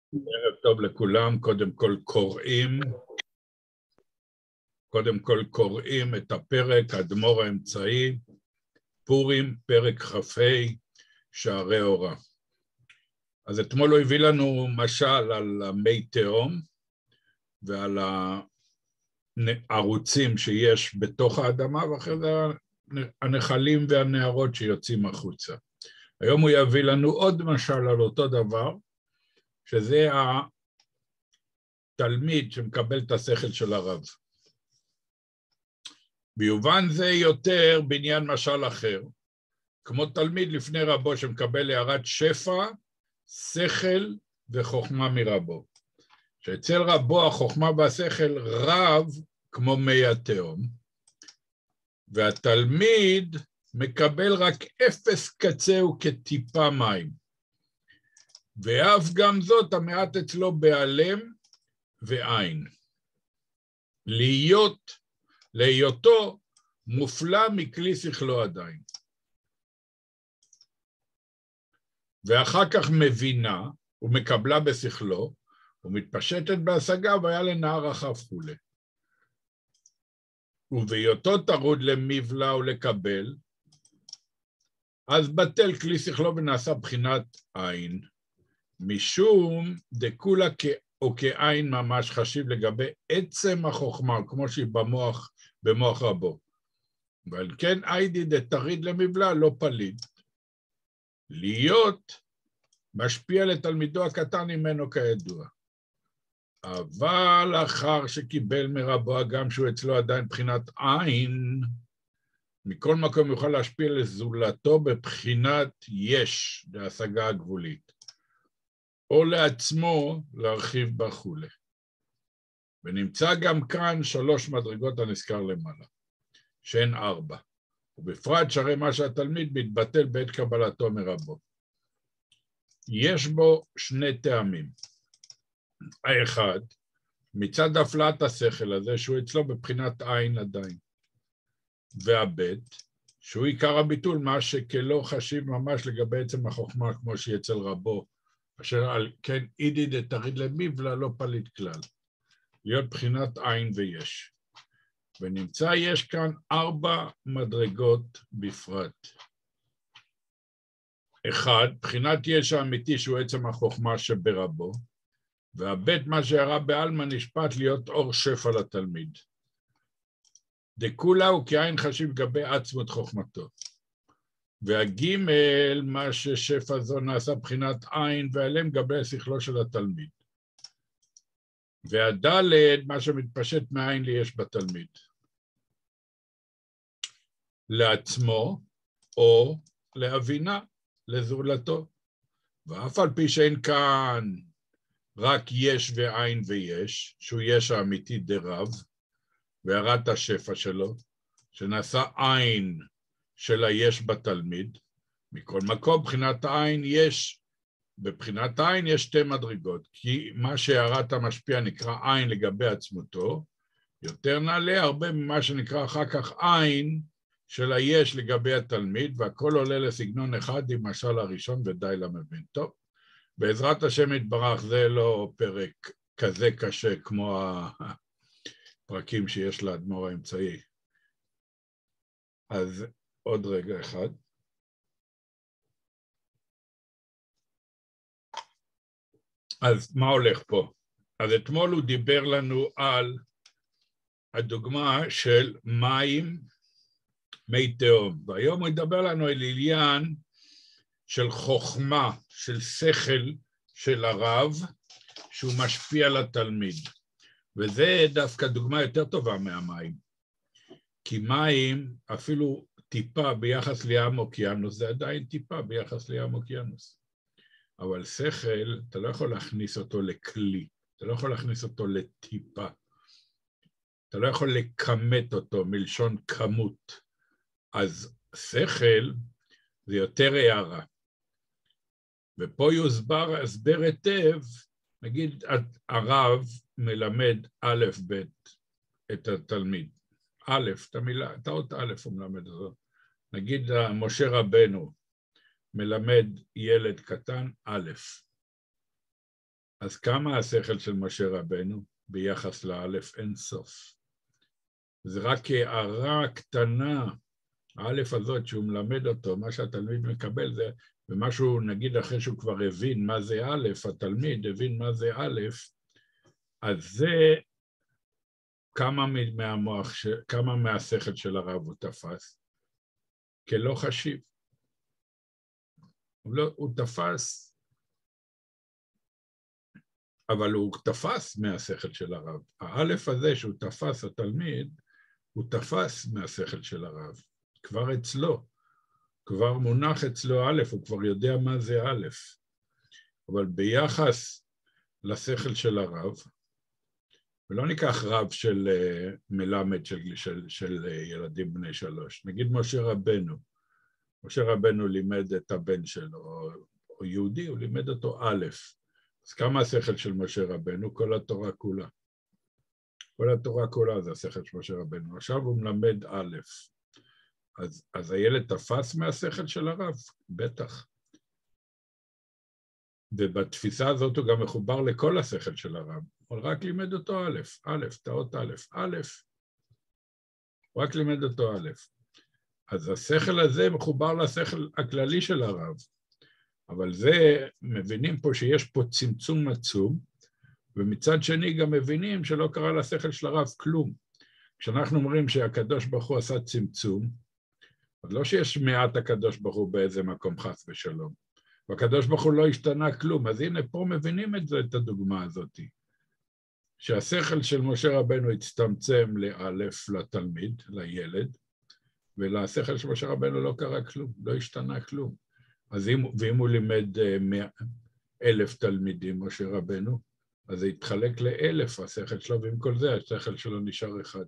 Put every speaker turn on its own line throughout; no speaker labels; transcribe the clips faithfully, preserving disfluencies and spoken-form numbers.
ערב טוב לכולם. קודם כל קוראים, קודם כל קוראים את הפרק אדמו"ר האמצעי, פורים, פרק כ"ה, שערי אורה. אז אתמול הוא הביא לנו משל על מי תהום ועל הערוצים שיש בתוך האדמה, ואחרי זה הנחלים והנהרות שיוצאים החוצה. היום הוא יביא לנו עוד משל על אותו דבר, שזה התלמיד שמקבל את השכל של הרב. ביובן זה יותר בעניין משל אחר, כמו תלמיד לפני רבו שמקבל הערת שפע, שכל וחוכמה מרבו. שאצל רבו החוכמה והשכל רב כמו מי התהום, והתלמיד מקבל רק אפס קצהו כטיפה מים. ואף גם זאת המעט אצלו בהלם ועין. להיות, להיותו מופלא מכלי שכלו עדיין. ואחר כך מבינה ומקבלה בשכלו, ומתפשטת בהשגה והיה לנער רחב חולה. ובהיותו טרוד למבלע ולקבל, אז בטל כלי שכלו ונעשה בחינת עין. משום דקולה או כעין ממש חשיב לגבי עצם החוכמה, כמו שהיא במוח, במוח רבו. ועל כן איידי דתריד למבלע לא פליד. להיות משפיע לתלמידו הקטן ממנו כידוע. אבל אחר שקיבל מרבו, גם שהוא אצלו עדיין בחינת עין, מכל מקום יוכל להשפיע לזולתו בבחינת יש, להשגה הגבולית. או לעצמו להרחיב בחולה. ונמצא גם כאן שלוש מדרגות הנזכר למעלה, שהן ארבע, ובפרט שהרי מה שהתלמיד מתבטל בעת קבלתו מרבו. יש בו שני טעמים. האחד, מצד הפלאת השכל הזה, שהוא אצלו בבחינת עין עדיין. והבית, שהוא עיקר הביטול, מה שכלא חשיב ממש לגבי עצם החוכמה, כמו שהיא אצל רבו, אשר על כן אידי דתריד למבלע לא פליט כלל, להיות בחינת עין ויש. ונמצא יש כאן ארבע מדרגות בפרט. אחד, בחינת יש האמיתי שהוא עצם החוכמה שברבו, והבית מה שהראה בעלמא נשפט להיות אור שפע לתלמיד. דקולה הוא כעין חשיב גבי עצמות חוכמתו. והגימל, מה ששפע זו נעשה בחינת עין, ועליהם גבי שכלו של התלמיד. והדלת, מה שמתפשט מהעין לי יש בתלמיד. לעצמו, או להבינה, לזולתו. ואף על פי שאין כאן רק יש ועין ויש, שהוא יש האמיתי דרב, והראת השפע שלו, שנעשה עין, של היש בתלמיד, מכל מקום, בחינת העין יש, בבחינת העין יש שתי מדרגות, כי מה שהערת המשפיע נקרא עין לגבי עצמותו, יותר נעלה הרבה ממה שנקרא אחר כך עין של היש לגבי התלמיד, והכל עולה לסגנון אחד עם משל הראשון ודי למבין. טוב, בעזרת השם יתברך, זה לא פרק כזה קשה כמו הפרקים שיש לאדמו"ר האמצעי. אז עוד רגע אחד. אז מה הולך פה? אז אתמול הוא דיבר לנו על הדוגמה של מים, מי תהום, והיום הוא ידבר לנו על עניין של חוכמה, של שכל של הרב, שהוא משפיע על התלמיד. וזה דווקא דוגמה יותר טובה מהמים. כי מים, אפילו טיפה ביחס לים אוקיינוס, זה עדיין טיפה ביחס לים אוקיינוס. אבל שכל, אתה לא יכול להכניס אותו לכלי, אתה לא יכול להכניס אותו לטיפה. אתה לא יכול לכמת אותו מלשון כמות. אז שכל זה יותר הערה. ופה יוסבר, הסבר היטב, נגיד הרב מלמד א' ב' את התלמיד. א', את המילה, את האות א' הוא מלמד אותו. נגיד משה רבנו מלמד ילד קטן א'. אז כמה השכל של משה רבנו ביחס לאלף אין סוף? זה רק הערה קטנה, האלף הזאת שהוא מלמד אותו, מה שהתלמיד מקבל זה, ומשהו נגיד אחרי שהוא כבר הבין מה זה א', התלמיד הבין מה זה א', אז זה כמה מהמוח, כמה מהשכל של הרב הוא תפס, כלא חשיב. הוא, לא, הוא תפס, אבל הוא תפס מהשכל של הרב. האלף הזה שהוא תפס, התלמיד, הוא תפס מהשכל של הרב, כבר אצלו, כבר מונח אצלו א', הוא כבר יודע מה זה א', אבל ביחס לשכל של הרב, ולא ניקח רב של uh, מלמד של, של, של uh, ילדים בני שלוש, נגיד משה רבנו, משה רבנו לימד את הבן שלו, או, או יהודי, הוא לימד אותו א', אז כמה השכל של משה רבנו? כל התורה כולה. כל התורה כולה זה השכל של משה רבנו. עכשיו הוא מלמד א', אז, אז הילד תפס מהשכל של הרב? בטח. ובתפיסה הזאת הוא גם מחובר לכל השכל של הרב, אבל רק לימד אותו א', א', תאות א', א', הוא רק לימד אותו א'. אז השכל הזה מחובר לשכל הכללי של הרב, אבל זה, מבינים פה שיש פה צמצום עצום, ומצד שני גם מבינים שלא קרה לשכל של הרב כלום. כשאנחנו אומרים שהקדוש ברוך הוא עשה צמצום, אז לא שיש מעט הקדוש ברוך הוא באיזה מקום חס ושלום, והקדוש ברוך הוא לא השתנה כלום, אז הנה פה מבינים את זה, את הדוגמה הזאת, שהשכל של משה רבנו הצטמצם לאלף לתלמיד, לילד, ולשכל של משה רבנו לא קרה כלום, לא השתנה כלום. אז אם, ואם הוא לימד אלף תלמידים, משה רבנו, אז זה התחלק לאלף השכל שלו, ועם כל זה השכל שלו נשאר אחד.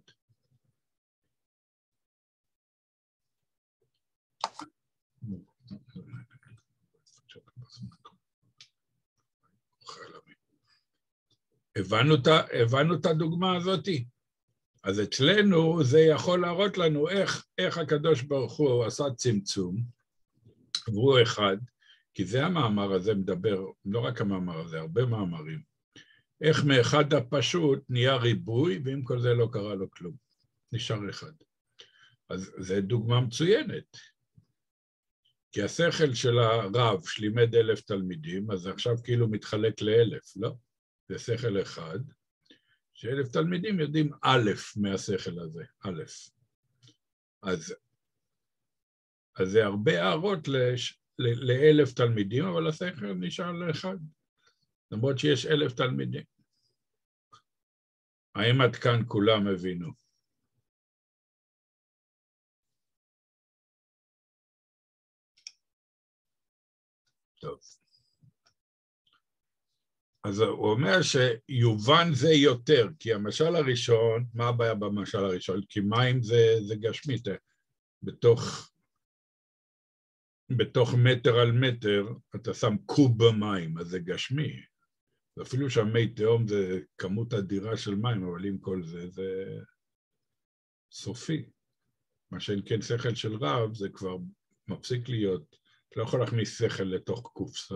הבנו, הבנו את הדוגמה הזאת? אז אצלנו זה יכול להראות לנו איך, איך הקדוש ברוך הוא עשה צמצום, והוא אחד, כי זה המאמר הזה מדבר, לא רק המאמר הזה, הרבה מאמרים, איך מאחד הפשוט נהיה ריבוי, ועם כל זה לא קרה לו כלום, נשאר אחד. אז זו דוגמה מצוינת, כי השכל של הרב שלימד אלף תלמידים, אז עכשיו כאילו מתחלק לאלף, לא? זה שכל אחד, שאלף תלמידים יודעים א' מהשכל הזה, א'. אז, אז זה הרבה הערות לש, ל, לאלף תלמידים, אבל השכל נשאר לאחד, למרות שיש אלף תלמידים. האם עד כאן כולם הבינו? טוב. אז הוא אומר שיובן זה יותר, כי המשל הראשון, מה הבעיה במשל הראשון? כי מים זה, זה גשמית, בתוך, בתוך מטר על מטר אתה שם קוב מים, אז זה גשמי. אפילו שהמי תהום זה כמות אדירה של מים, אבל עם כל זה, זה סופי. מה שאין כן שכל של רב, זה כבר מפסיק להיות, אתה לא יכול להכניס שכל לתוך קופסה.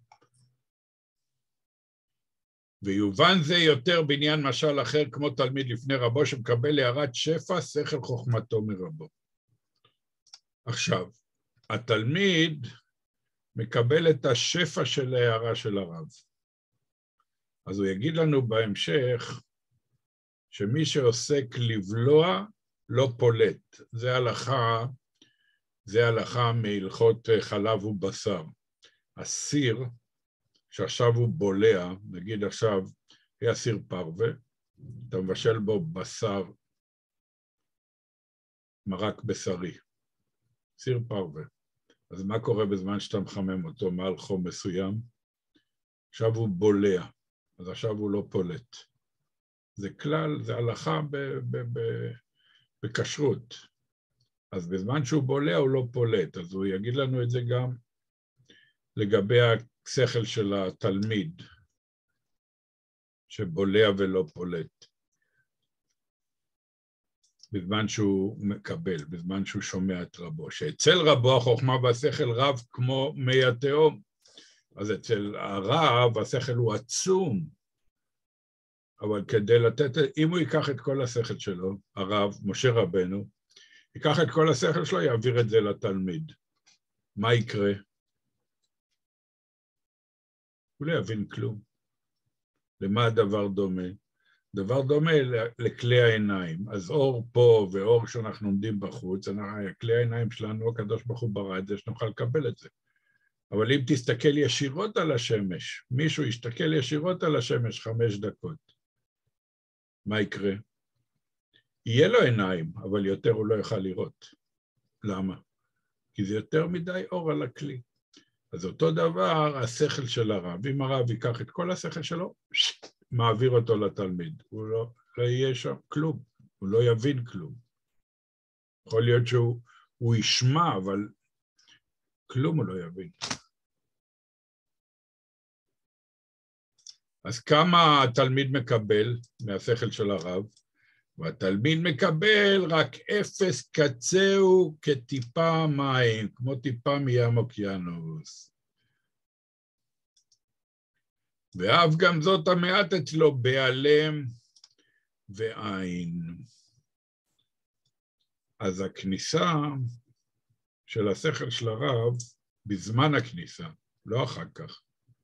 ויובן זה יותר בעניין משל אחר כמו תלמיד לפני רבו שמקבל הערת שפע, שכל חוכמתו מרבו. עכשיו, התלמיד מקבל את השפע של ההערה של הרב. אז הוא יגיד לנו בהמשך שמי שעוסק לבלוע לא פולט. זה הלכה, זה הלכה מהלכות חלב ובשר. הסיר, שעכשיו הוא בולע, נגיד עכשיו, היה סיר פרווה, אתה מבשל בו בשר, מרק בשרי, סיר פרווה. אז מה קורה בזמן שאתה מחמם אותו מעל חום מסוים? עכשיו הוא בולע, אז עכשיו הוא לא פולט. זה כלל, זה הלכה בכשרות. אז בזמן שהוא בולע הוא לא פולט, אז הוא יגיד לנו את זה גם לגבי השכל של התלמיד, שבולע ולא פולט, בזמן שהוא מקבל, בזמן שהוא שומע את רבו, שאצל רבו החוכמה והשכל רב כמו מי התהום, אז אצל הרב השכל הוא עצום, אבל כדי לתת, אם הוא ייקח את כל השכל שלו, הרב, משה רבנו, ייקח את כל השכל שלו, יעביר את זה לתלמיד. מה יקרה? הוא לא יבין כלום. למה הדבר דומה? דבר דומה לכלי העיניים. אז אור פה ואור שאנחנו עומדים בחוץ, כלי העיניים שלנו, הקדוש ברוך הוא ברא את זה, שנוכל לקבל את זה. אבל אם תסתכל ישירות על השמש, מישהו יסתכל ישירות על השמש חמש דקות, מה יקרה? יהיה לו עיניים, אבל יותר הוא לא יוכל לראות. למה? כי זה יותר מדי אור על הכלי. אז אותו דבר השכל של הרב. אם הרב ייקח את כל השכל שלו, מעביר אותו לתלמיד. הוא לא, לא יהיה שם כלום, הוא לא יבין כלום. יכול להיות שהוא הוא ישמע, אבל כלום הוא לא יבין. אז כמה התלמיד מקבל מהשכל של הרב? והתלמיד מקבל רק אפס קצהו כטיפה מים, כמו טיפה מים אוקיינוס. ואף גם זאת המעט אצלו בהיעלם ועין. אז הכניסה של השכל של הרב, בזמן הכניסה, לא אחר כך.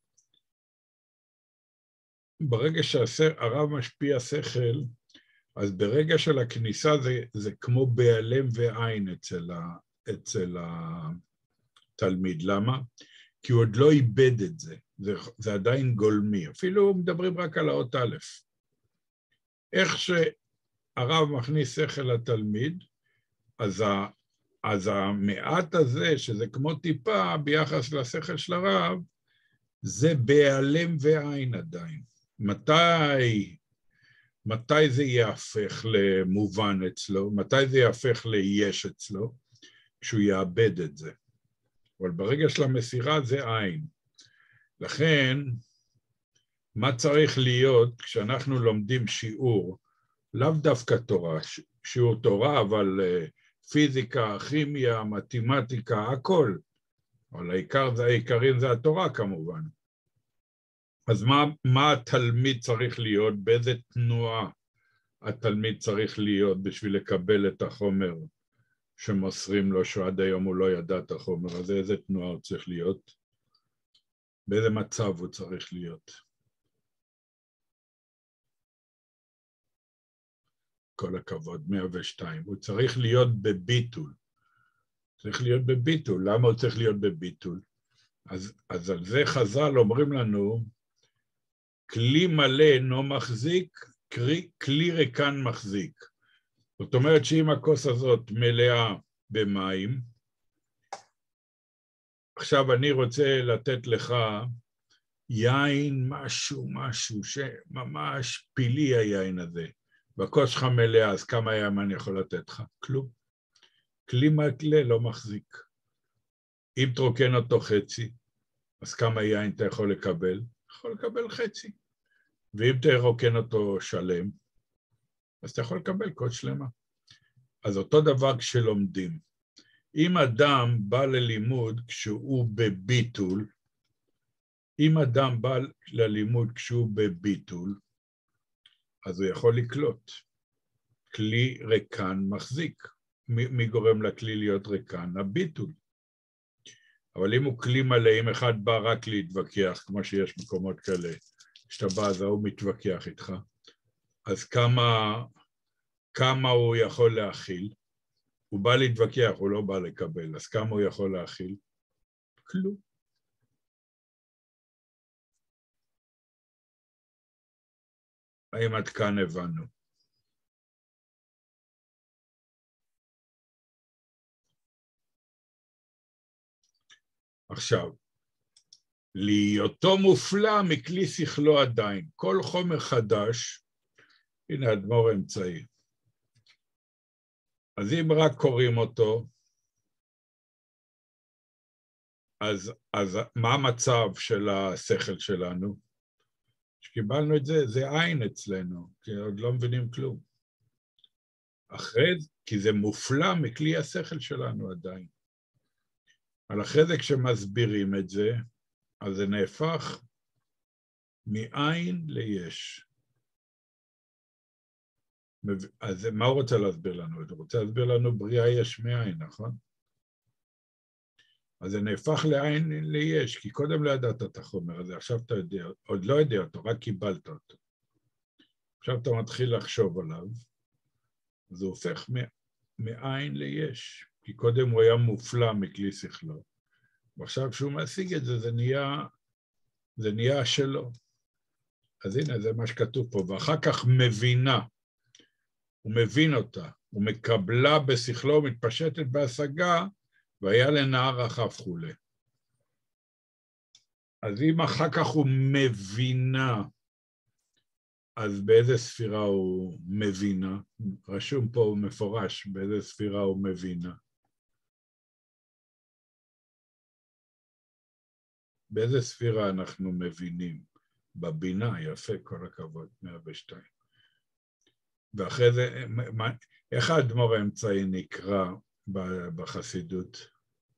ברגע שהרב משפיע שכל, אז ברגע של הכניסה זה, זה כמו בהיעלם ועין אצל, ה, אצל התלמיד. למה? כי הוא עוד לא איבד את זה. זה, זה עדיין גולמי. אפילו מדברים רק על האות א'. איך שהרב מכניס שכל לתלמיד, אז, ה, אז המעט הזה, שזה כמו טיפה ביחס לשכל של הרב, זה בהיעלם ועין עדיין. מתי... מתי זה יהפך למובן אצלו? מתי זה יהפך ליש אצלו? כשהוא יאבד את זה. אבל ברגע של המסירה זה עין. לכן, מה צריך להיות כשאנחנו לומדים שיעור, לאו דווקא תורה, שיעור תורה, אבל פיזיקה, כימיה, מתמטיקה, הכל. אבל העיקר זה, העיקרים זה התורה כמובן. אז מה, מה התלמיד צריך להיות, באיזה תנועה התלמיד צריך להיות בשביל לקבל את החומר שמוסרים לו, שעד היום הוא לא ידע את החומר הזה, איזה תנועה הוא צריך להיות, באיזה מצב הוא צריך להיות. כל הכבוד, מאה ושתיים. הוא צריך להיות בביטול. צריך להיות בביטול. למה הוא צריך להיות בביטול? אז, אז על זה חז"ל אומרים לנו, כלי מלא אינו מחזיק, כלי ריקן מחזיק. זאת אומרת שאם הכוס הזאת מלאה במים, עכשיו אני רוצה לתת לך יין, משהו, משהו, שממש פילי היין הזה. והכוס שלך מלאה, אז כמה ים אני יכול לתת לך? כלום. כלי מלא לא מחזיק. אם תרוקן אותו חצי, אז כמה יין אתה יכול לקבל? יכול לקבל חצי. ואם תרוקן אותו שלם, אז אתה יכול לקבל כוס שלמה. אז אותו דבר כשלומדים. אם אדם בא ללימוד כשהוא בביטול, אם אדם בא ללימוד כשהוא בביטול, אז הוא יכול לקלוט. כלי ריקן מחזיק. מי, מי גורם לכלי להיות ריקן? הביטול. אבל אם הוא כלי מלא, אם אחד בא רק להתווכח, כמו שיש מקומות כאלה, שאתה בא, אז הוא מתווכח איתך, אז כמה, כמה הוא יכול להכיל? הוא בא להתווכח, הוא לא בא לקבל, אז כמה הוא יכול להכיל? כלום. האם עד כאן הבנו? עכשיו, להיותו מופלא מכלי שכלו עדיין. כל חומר חדש, הנה אדמו"ר אמצעי. אז אם רק קוראים אותו, אז, אז מה המצב של השכל שלנו? שקיבלנו את זה, זה עין אצלנו, כי עוד לא מבינים כלום. אחרי זה, כי זה מופלא מכלי השכל שלנו עדיין. אבל אחרי זה כשמסבירים את זה, אז זה נהפך מעין ליש. אז מה הוא רוצה להסביר לנו? הוא רוצה להסביר לנו בריאה יש מאין, נכון? אז זה נהפך לעין ליש, כי קודם לא ידעת את החומר הזה, עכשיו אתה יודע, עוד לא יודע אותו, רק קיבלת אותו. עכשיו אתה מתחיל לחשוב עליו, אז הוא הופך מעין ליש, כי קודם הוא היה מופלא מכלי שכלו, ועכשיו כשהוא משיג את זה, זה נהיה, זה נהיה שלו. אז הנה, זה מה שכתוב פה, ואחר כך מבינה, הוא מבין אותה, הוא מקבלה בשכלו, מתפשטת בהשגה, והיה לנער רחב חולה. אז אם אחר כך הוא מבינה, אז באיזה ספירה הוא מבינה? רשום פה מפורש, באיזה ספירה הוא מבינה. באיזה ספירה אנחנו מבינים? בבינה, יפה, כל הכבוד, מאה ושתיים. ואחרי זה, איך האדמו"ר האמצעי נקרא בחסידות?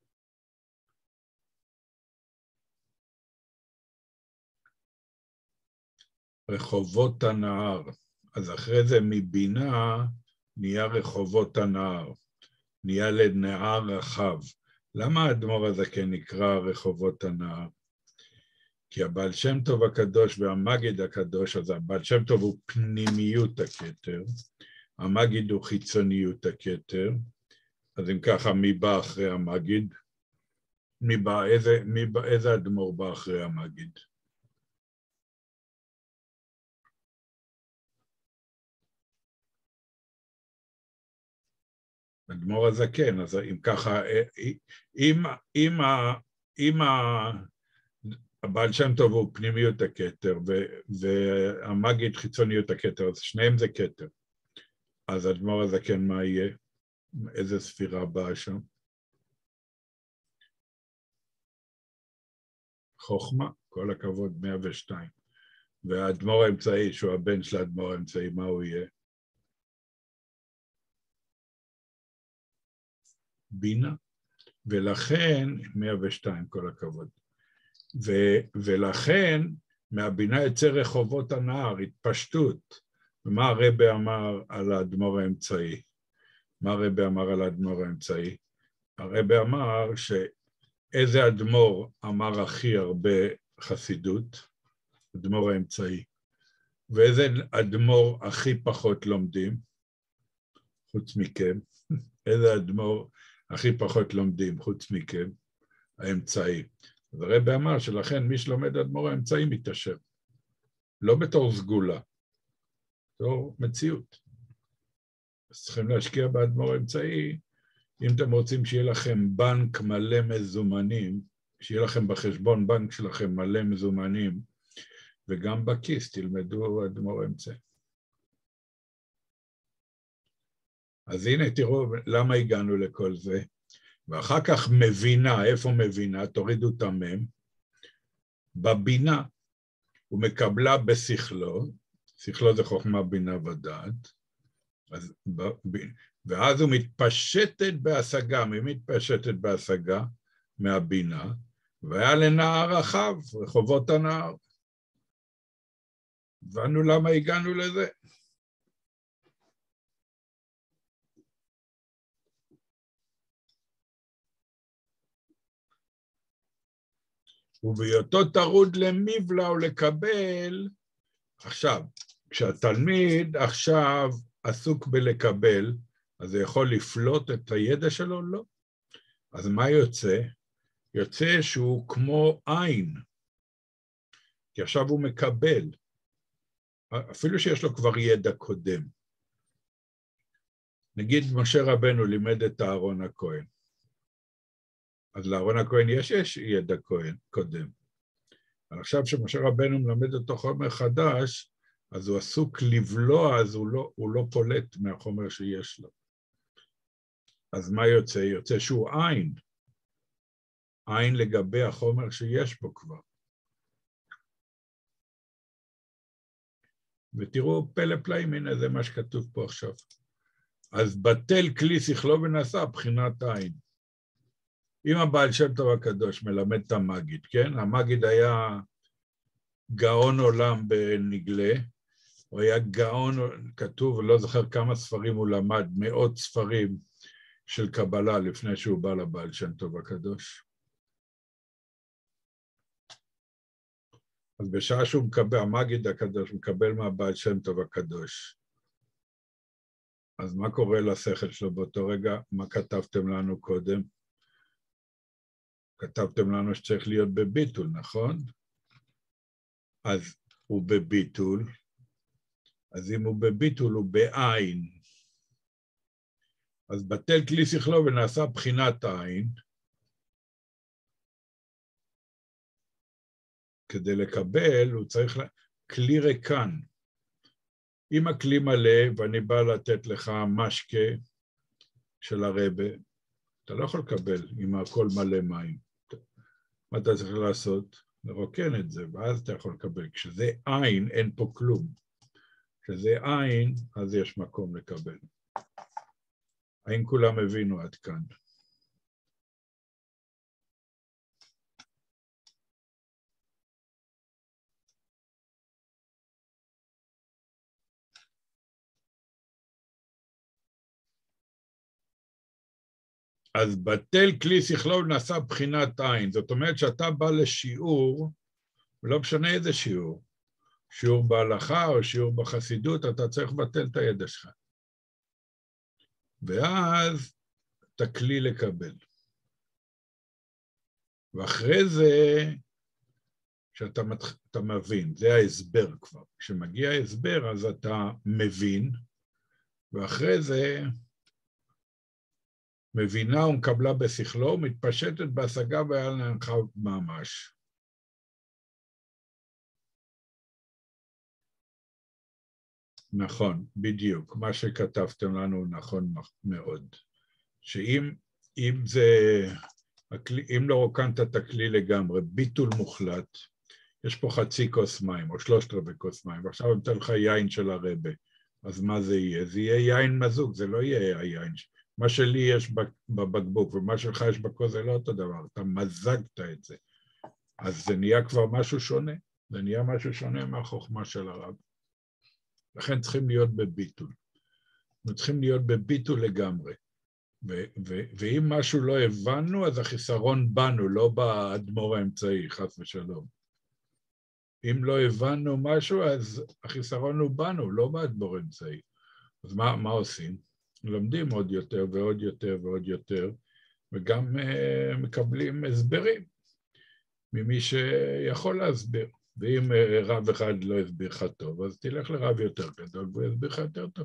רחובות הנהר. אז אחרי זה מבינה נהיה רחובות הנהר, נהיה לנהר רחב. למה האדמו"ר הזה כן נקרא רחובות הנהר? כי הבעל שם טוב הקדוש והמגיד הקדוש, אז הבעל שם טוב הוא פנימיות הכתר, המגיד הוא חיצוניות הכתר, אז אם ככה, מי בא אחרי המגיד? מי בא, איזה, מי בא, איזה אדמו"ר בא אחרי המגיד? אדמו"ר הזקן, אז אם ככה, אם, אם, אם הבעל שם טוב הוא פנימיות הכתר, והמגיד חיצוניות הכתר, אז שניהם זה כתר. אז אדמו"ר הזקן מה יהיה? איזה ספירה באה שם? חוכמה, כל הכבוד, מאה ושתיים. והאדמו"ר האמצעי, שהוא הבן של האדמו"ר האמצעי, מה הוא יהיה? בינה. ולכן, מאה ושתיים, כל הכבוד. ו, ולכן, מהבינה יצא רחובות הנהר, התפשטות. ומה הרבי אמר על האדמו"ר האמצעי? מה הרבי אמר על האדמו"ר האמצעי? הרבי אמר שאיזה אדמו"ר אמר הכי הרבה חסידות? אדמו"ר האמצעי. ואיזה אדמו"ר הכי פחות לומדים? חוץ מכם. איזה אדמו"ר הכי פחות לומדים חוץ מכם? האמצעי. אז הרבי אמר שלכן מי שלומד אדמו"ר האמצעי מתעשר. לא בתור סגולה, בתור מציאות. אז צריכים להשקיע באדמו"ר האמצעי, אם אתם רוצים שיהיה לכם בנק מלא מזומנים, שיהיה לכם בחשבון בנק שלכם מלא מזומנים, וגם בכיס תלמדו אדמו"ר האמצעי. אז הנה תראו למה הגענו לכל זה, ואחר כך מבינה, איפה מבינה? תורידו את המם, בבינה, הוא מקבלה בשכלו, שכלו זה חוכמה בינה ודעת, אז, ואז הוא מתפשטת בהשגה, מי מתפשטת בהשגה? מהבינה, והיה לנהר רחב, רחובות הנהר. הבנו למה הגענו לזה? ובהיותו טרוד למבלע או לקבל, עכשיו, כשהתלמיד עכשיו עסוק בלקבל, אז זה יכול לפלוט את הידע שלו? לא. אז מה יוצא? יוצא שהוא כמו עין, כי עכשיו הוא מקבל, אפילו שיש לו כבר ידע קודם. נגיד משה רבנו לימד את אהרון הכהן, אז לאהרון הכהן יש, יש ידע כהן קודם. אבל עכשיו שמשה רבנו מלמד אותו חומר חדש, אז הוא עסוק לבלוע, אז הוא לא, הוא לא פולט מהחומר שיש לו. אז מה יוצא? יוצא שהוא עין. עין לגבי החומר שיש בו כבר. ותראו פלא פלאים, הנה זה מה שכתוב פה עכשיו. אז בטל כלי שכלו ונעשה בחינת עין. אם הבעל שם טוב הקדוש מלמד את המגיד, כן? המגיד היה גאון עולם בנגלה, הוא היה גאון, כתוב, לא זוכר כמה ספרים הוא למד, מאות ספרים של קבלה לפני שהוא בא לבעל שם טוב הקדוש. אז בשעה שהוא מקבל, המגיד הקדוש מקבל מהבעל שם טוב הקדוש, אז מה קורה לשכל שלו באותו רגע? מה כתבתם לנו קודם? כתבתם לנו שצריך להיות בביטול, נכון? אז הוא בביטול, אז אם הוא בביטול הוא בעין. אז בטל כלי שכלו ונעשה בחינת עין, כדי לקבל הוא צריך כלי ריקן. אם הכלי מלא ואני בא לתת לך משקה של הרבה, אתה לא יכול לקבל אם הכל מלא מים. מה אתה צריך לעשות? לרוקן את זה, ואז אתה יכול לקבל. כשזה עין, אין פה כלום. כשזה עין, אז יש מקום לקבל. האם כולם הבינו עד כאן? אז בטל כלי שכלו ונעשה בחינת עין. זאת אומרת שאתה בא לשיעור, ולא משנה איזה שיעור, שיעור בהלכה או שיעור בחסידות, אתה צריך לבטל את הידע שלך. ואז אתה כלי לקבל. ואחרי זה, שאתה מתח... אתה מבין, זה ההסבר כבר. כשמגיע ההסבר, אז אתה מבין, ואחרי זה מבינה ומקבלה בשכלו, מתפשטת בהשגה ועל נענך ממש. נכון, בדיוק. מה שכתבתם לנו נכון מאוד. שאם אם זה, אם לא רוקנת את הכלי לגמרי, ביטול מוחלט, יש פה חצי כוס מים, או שלושת רבעי כוס מים, ועכשיו אני אתן לך יין של הרבה. אז מה זה יהיה? זה יהיה יין מזוג, זה לא יהיה היין. מה שלי יש בבקבוק, ומה שלך יש בכוס, זה לא אותו דבר. אתה מזגת את זה. אז זה נהיה כבר משהו שונה. זה נהיה משהו שונה מהחוכמה של הרב. לכן צריכים להיות בביטול. אנחנו צריכים להיות בביטול לגמרי. ו- ו- ואם משהו לא הבנו, אז החיסרון בנו, לא באדמו"ר האמצעי, חס ושלום. אם לא הבנו משהו, אז החיסרון הוא בנו, לא באדמו"ר האמצעי. אז מה, מה עושים? לומדים עוד יותר ועוד יותר ועוד יותר, וגם uh, מקבלים הסברים ממי שיכול להסביר. ואם uh, רב אחד לא הסביר לך טוב, אז תלך לרב יותר גדול והוא יסביר לך יותר טוב.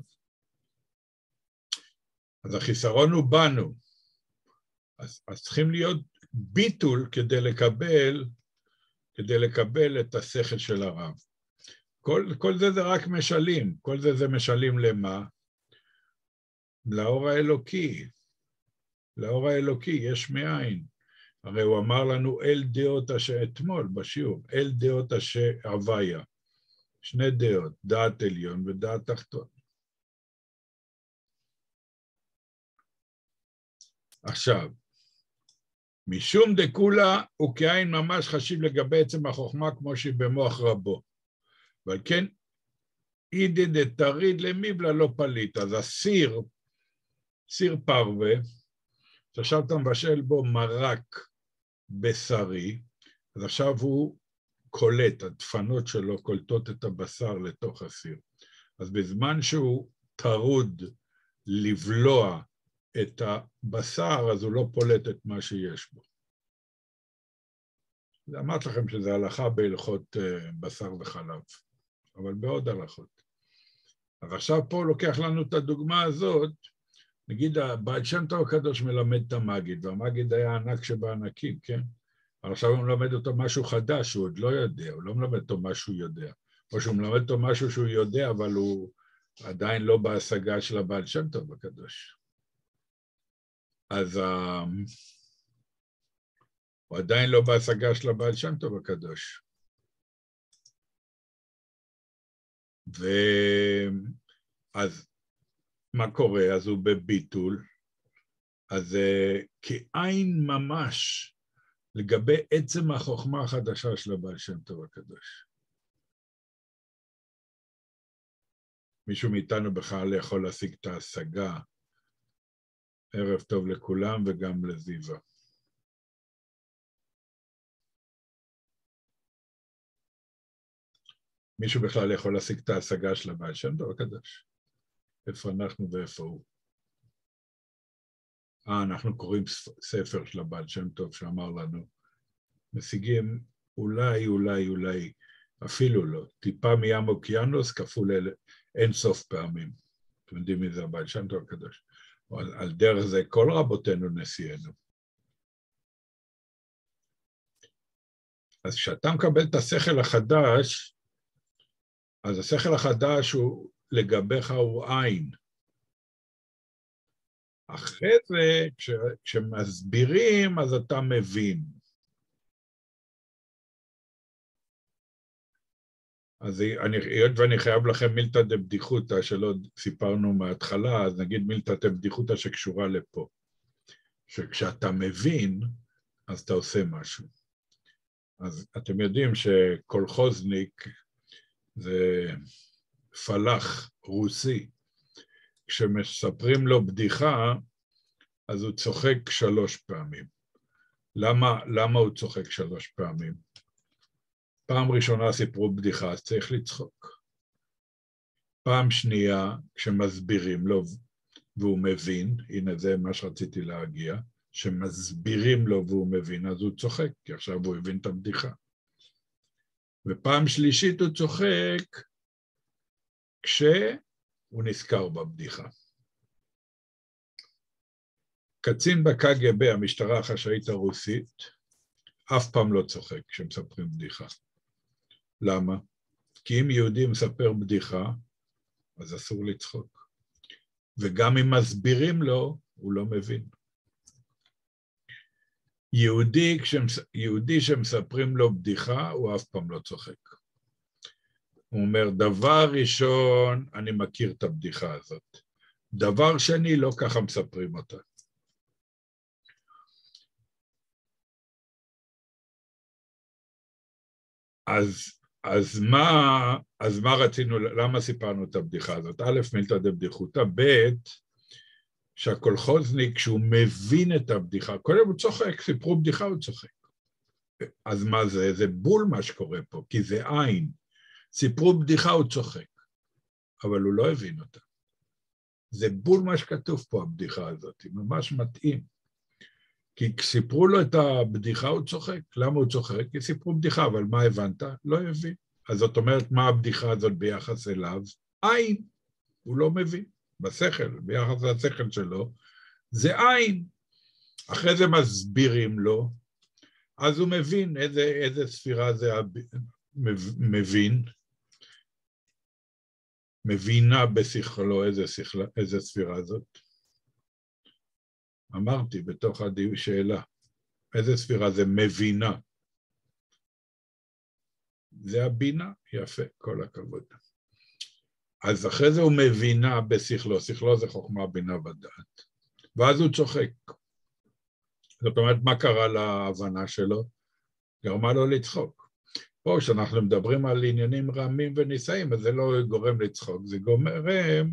אז החיסרון הוא בנו. אז, אז צריכים להיות ביטול כדי לקבל, כדי לקבל את השכל של הרב. כל, כל זה זה רק משלים. כל זה זה משלים למה? לאור האלוקי. לאור האלוקי יש מאין. הרי הוא אמר לנו אל דעות אשר אתמול בשיעור, אל דעות אשר הוויה. שני דעות, דעת עליון ודעת תחתון. עכשיו, משום דקולה הוא כעין ממש חשיב לגבי עצם החוכמה כמו שהיא במוח רבו. אבל כן, אידי דתריד למיבלה לא פליט. אז הסיר, סיר פרווה, שעכשיו אתה מבשל בו מרק בשרי, אז עכשיו הוא קולט, הדפנות שלו קולטות את הבשר לתוך הסיר. אז בזמן שהוא טרוד לבלוע את הבשר, אז הוא לא פולט את מה שיש בו. אמרתי לכם שזה הלכה בהלכות בשר וחלב, אבל בעוד הלכות. אז עכשיו פה לוקח לנו את הדוגמה הזאת, נגיד הבעל שם טוב הקדוש מלמד את המגיד, והמגיד היה ענק שבענקים, כן? אבל עכשיו הוא מלמד אותו משהו חדש, הוא עוד לא יודע, הוא לא מלמד אותו מה שהוא יודע. או שהוא מלמד אותו משהו שהוא יודע, אבל הוא עדיין לא בהשגה של הבעל שם טוב הקדוש. אז הוא עדיין לא בהשגה של הבעל שם טוב הקדוש. ואז מה קורה? אז הוא בביטול, אז כעין ממש לגבי עצם החוכמה החדשה של הבעל שם טוב הקדוש. מישהו מאיתנו בכלל יכול להשיג את ההשגה. ערב טוב לכולם וגם לזיווה. מישהו בכלל יכול להשיג את ההשגה של הבעל שם טוב הקדוש? איפה אנחנו ואיפה הוא? אה, אנחנו קוראים ספר של הבעל שם טוב שאמר לנו, משיגים אולי, אולי, אולי, אפילו לא, טיפה מים אוקיינוס כפול אין סוף פעמים. אתם יודעים מי זה הבעל שם טוב הקדוש? על, על דרך זה כל רבותינו נשיאנו. אז כשאתה מקבל את השכל החדש, אז השכל החדש הוא לגביך הוא עין. אחרי זה, כש, כשמסבירים, אז אתה מבין. אז אני, היות ואני חייב לכם מילתא דבדיחותא שלא סיפרנו מההתחלה, אז נגיד מילתא דבדיחותא שקשורה לפה. שכשאתה מבין, אז אתה עושה משהו. אז אתם יודעים שקולחוזניק זה פלאח רוסי. כשמספרים לו בדיחה, אז הוא צוחק שלוש פעמים. למה, למה הוא צוחק שלוש פעמים? פעם ראשונה סיפרו בדיחה, אז צריך לצחוק. פעם שנייה, כשמסבירים לו, והוא מבין, הנה זה מה שרציתי להגיע, שמסבירים לו והוא מבין, אז הוא צוחק, כי עכשיו הוא הבין את הבדיחה. ופעם שלישית הוא צוחק, כשהוא נזכר בבדיחה. קצין בקג"ב, המשטרה החשאית הרוסית, אף פעם לא צוחק כשמספרים בדיחה. למה? כי אם יהודי מספר בדיחה, אז אסור לצחוק. וגם אם מסבירים לו, הוא לא מבין. יהודי, כשמס... יהודי שמספרים לו בדיחה, הוא אף פעם לא צוחק. הוא אומר, דבר ראשון, אני מכיר את הבדיחה הזאת. דבר שני, לא ככה מספרים אותה. אז, אז, מה, אז מה רצינו, למה סיפרנו את הבדיחה הזאת? א', מילתא דבדיחותא, ב', שהקולחוזניק, כשהוא מבין את הבדיחה, קודם הוא צוחק, סיפרו בדיחה, הוא צוחק. אז מה זה? זה בול מה שקורה פה, כי זה עין. סיפרו בדיחה, הוא צוחק, אבל הוא לא הבין אותה. זה בול מה שכתוב פה, הבדיחה הזאת, היא ממש מתאים. כי כשסיפרו לו את הבדיחה, הוא צוחק. למה הוא צוחק? כי סיפרו בדיחה, אבל מה הבנת? לא הבין. אז זאת אומרת, מה הבדיחה הזאת ביחס אליו? עין. הוא לא מבין. בשכל, ביחס לשכל שלו, זה עין. אחרי זה מסבירים לו, אז הוא מבין איזה, איזה ספירה זה מבין, מבינה בשכלו איזה, שכלה, איזה ספירה זאת. אמרתי בתוך הדיון שאלה, איזה ספירה זה מבינה? זה הבינה, יפה, כל הכבוד. אז אחרי זה הוא מבינה בשכלו, שכלו זה חוכמה, בינה ודעת. ואז הוא צוחק. זאת אומרת, מה קרה להבנה שלו? גרמה לו לצחוק. פה כשאנחנו מדברים על עניינים רעמים ונישאים, אז זה לא גורם לצחוק, זה גורם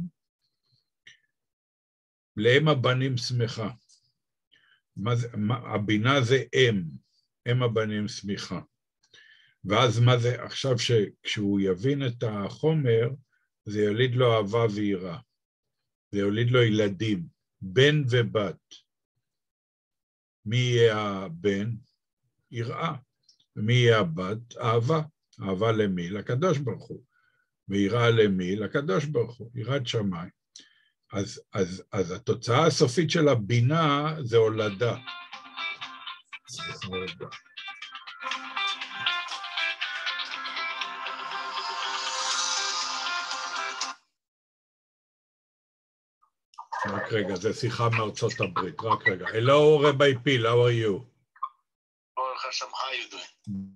לאם הבנים שמחה. מה זה, מה, הבינה זה אם, אם הבנים שמחה. ואז מה זה, עכשיו שכשהוא יבין את החומר, זה יוליד לו אהבה ויראה. זה יוליד לו ילדים, בן ובת. מי יהיה הבן? יראה. ומי יהיה הבת? אהבה. אהבה למי? לקדוש ברוך הוא. ויראה למי? לקדוש ברוך הוא. יראת שמיים. אז, אז, אז התוצאה הסופית של הבינה זה הולדה. רק רגע, זה שיחה מארצות הברית, רק רגע. Hello, Rabbi Pil, how are you?
Baruch Hashem, how are you doing?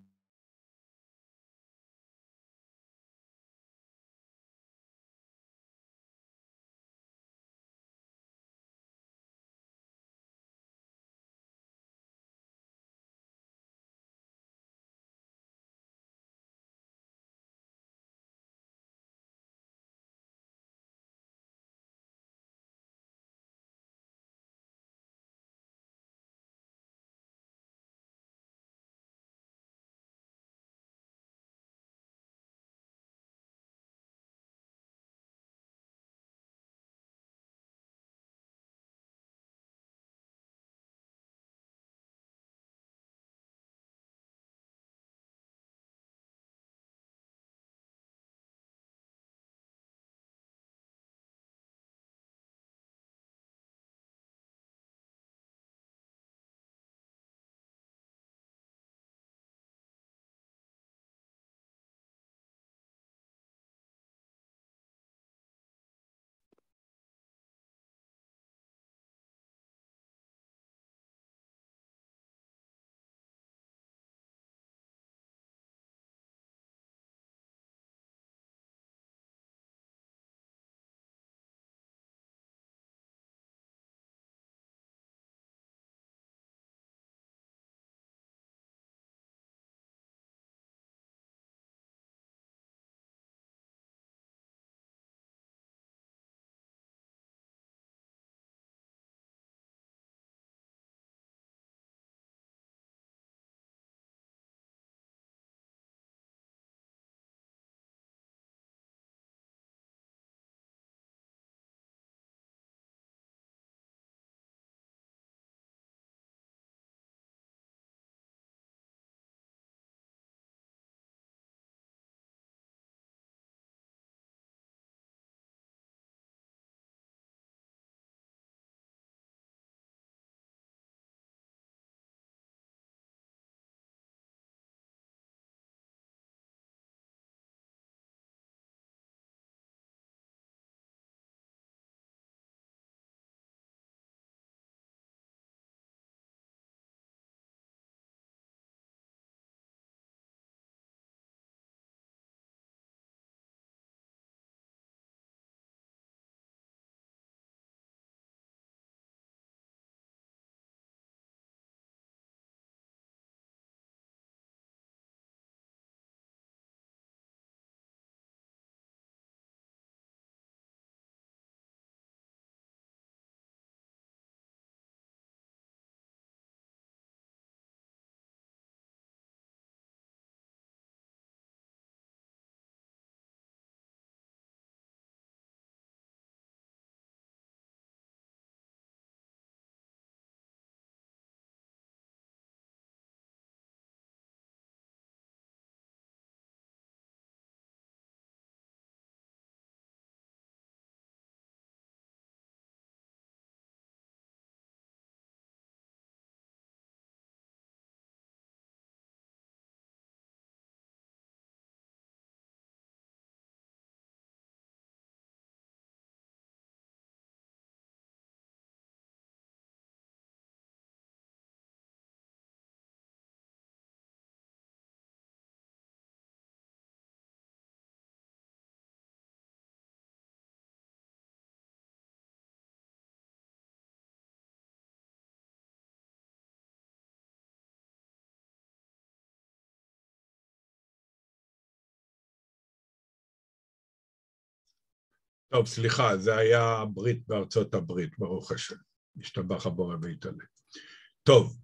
טוב, סליחה, זה היה ברית בארצות הברית, ברוך השם. השתבח הבורא והתעלה. טוב.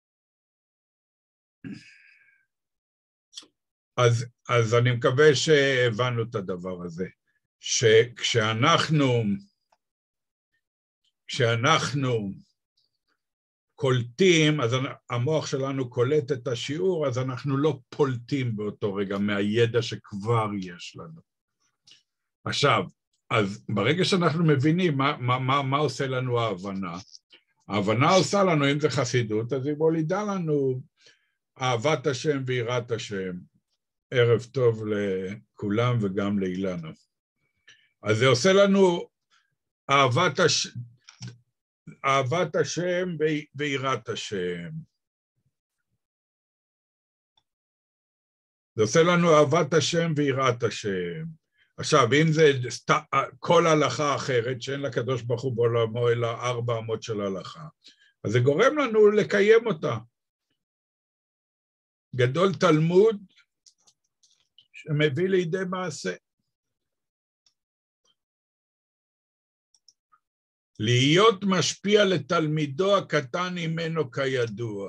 אז, אז אני מקווה שהבנו את הדבר הזה, שכשאנחנו, כשאנחנו קולטים, אז המוח שלנו קולט את השיעור, אז אנחנו לא פולטים באותו רגע מהידע שכבר יש לנו. עכשיו, אז ברגע שאנחנו מבינים מה, מה, מה, מה עושה לנו ההבנה, ההבנה עושה לנו, אם זה חסידות, אז היא מולידה לנו אהבת השם ויראת השם. ערב טוב לכולם וגם לאילנה. אז זה עושה לנו אהבת, הש... אהבת השם ויראת השם. זה עושה לנו אהבת השם ויראת השם. עכשיו, אם זה סת... כל הלכה אחרת, שאין לקדוש ברוך הוא בעולמו אלא ארבע אמות של הלכה, אז זה גורם לנו לקיים אותה. גדול תלמוד, שמביא לידי מעשה. להיות משפיע לתלמידו הקטן ממנו כידוע.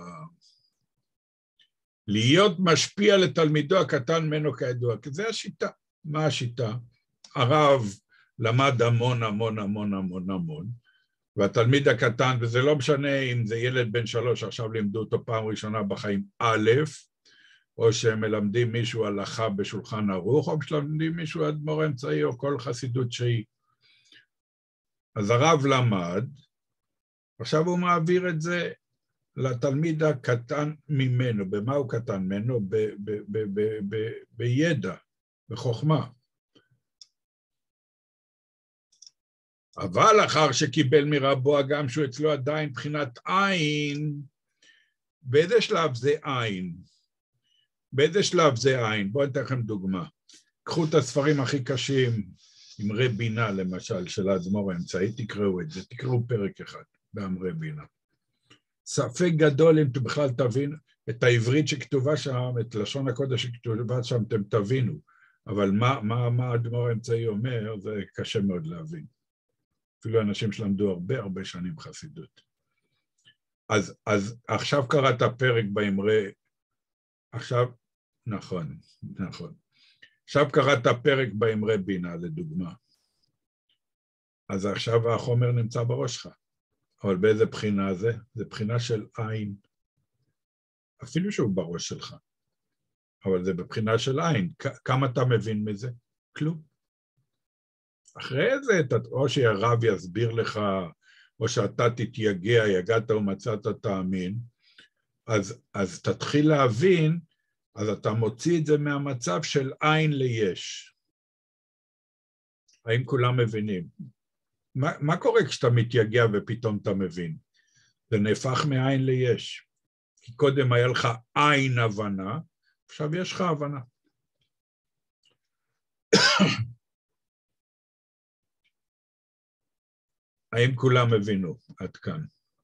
להיות משפיע לתלמידו הקטן ממנו כידוע, כי זה השיטה. מה השיטה? הרב למד המון המון המון המון המון, והתלמיד הקטן, וזה לא משנה אם זה ילד בן שלוש, עכשיו לימדו אותו פעם ראשונה בחיים א', או שהם מלמדים מישהו הלכה בשולחן ערוך, או שמלמדים מישהו אדמו"ר אמצעי, או כל חסידות שהיא. אז הרב למד, עכשיו הוא מעביר את זה לתלמיד הקטן ממנו. במה הוא קטן ממנו? ב, ב, ב, ב, ב, בידע, בחוכמה. אבל אחר שקיבל מרבו, גם שהוא אצלו עדיין בחינת עין, באיזה שלב זה עין? באיזה שלב זה עין? בואו נתן לכם דוגמה. קחו את הספרים הכי קשים, אמרי בינה למשל, של האדמו"ר האמצעי, תקראו את זה, תקראו פרק אחד באמרי בינה. ספק גדול אם בכלל תבין את העברית שכתובה שם, את לשון הקודש שכתובה שם, אתם תבינו, אבל מה, מה, מה האדמו"ר האמצעי אומר, זה קשה מאוד להבין. אפילו אנשים שלמדו הרבה הרבה שנים חסידות. אז, אז עכשיו קראת פרק באמרי, עכשיו, נכון, נכון. עכשיו קראת פרק באמרי בינה, לדוגמה. אז עכשיו החומר נמצא בראש שלך. אבל באיזה בחינה זה? זה בחינה של עין. אפילו שהוא בראש שלך. אבל זה בבחינה של עין. כמה אתה מבין מזה? כלום. אחרי זה, או שהרב יסביר לך, או שאתה תתייגע, יגעת ומצאת תאמין, אז, אז תתחיל להבין, אז אתה מוציא את זה מהמצב של עין ליש. האם כולם מבינים? מה, מה קורה כשאתה מתייגע ופתאום אתה מבין? זה נהפך מעין ליש. כי קודם היה לך עין הבנה, עכשיו יש לך הבנה. האם כולם הבינו עד כאן?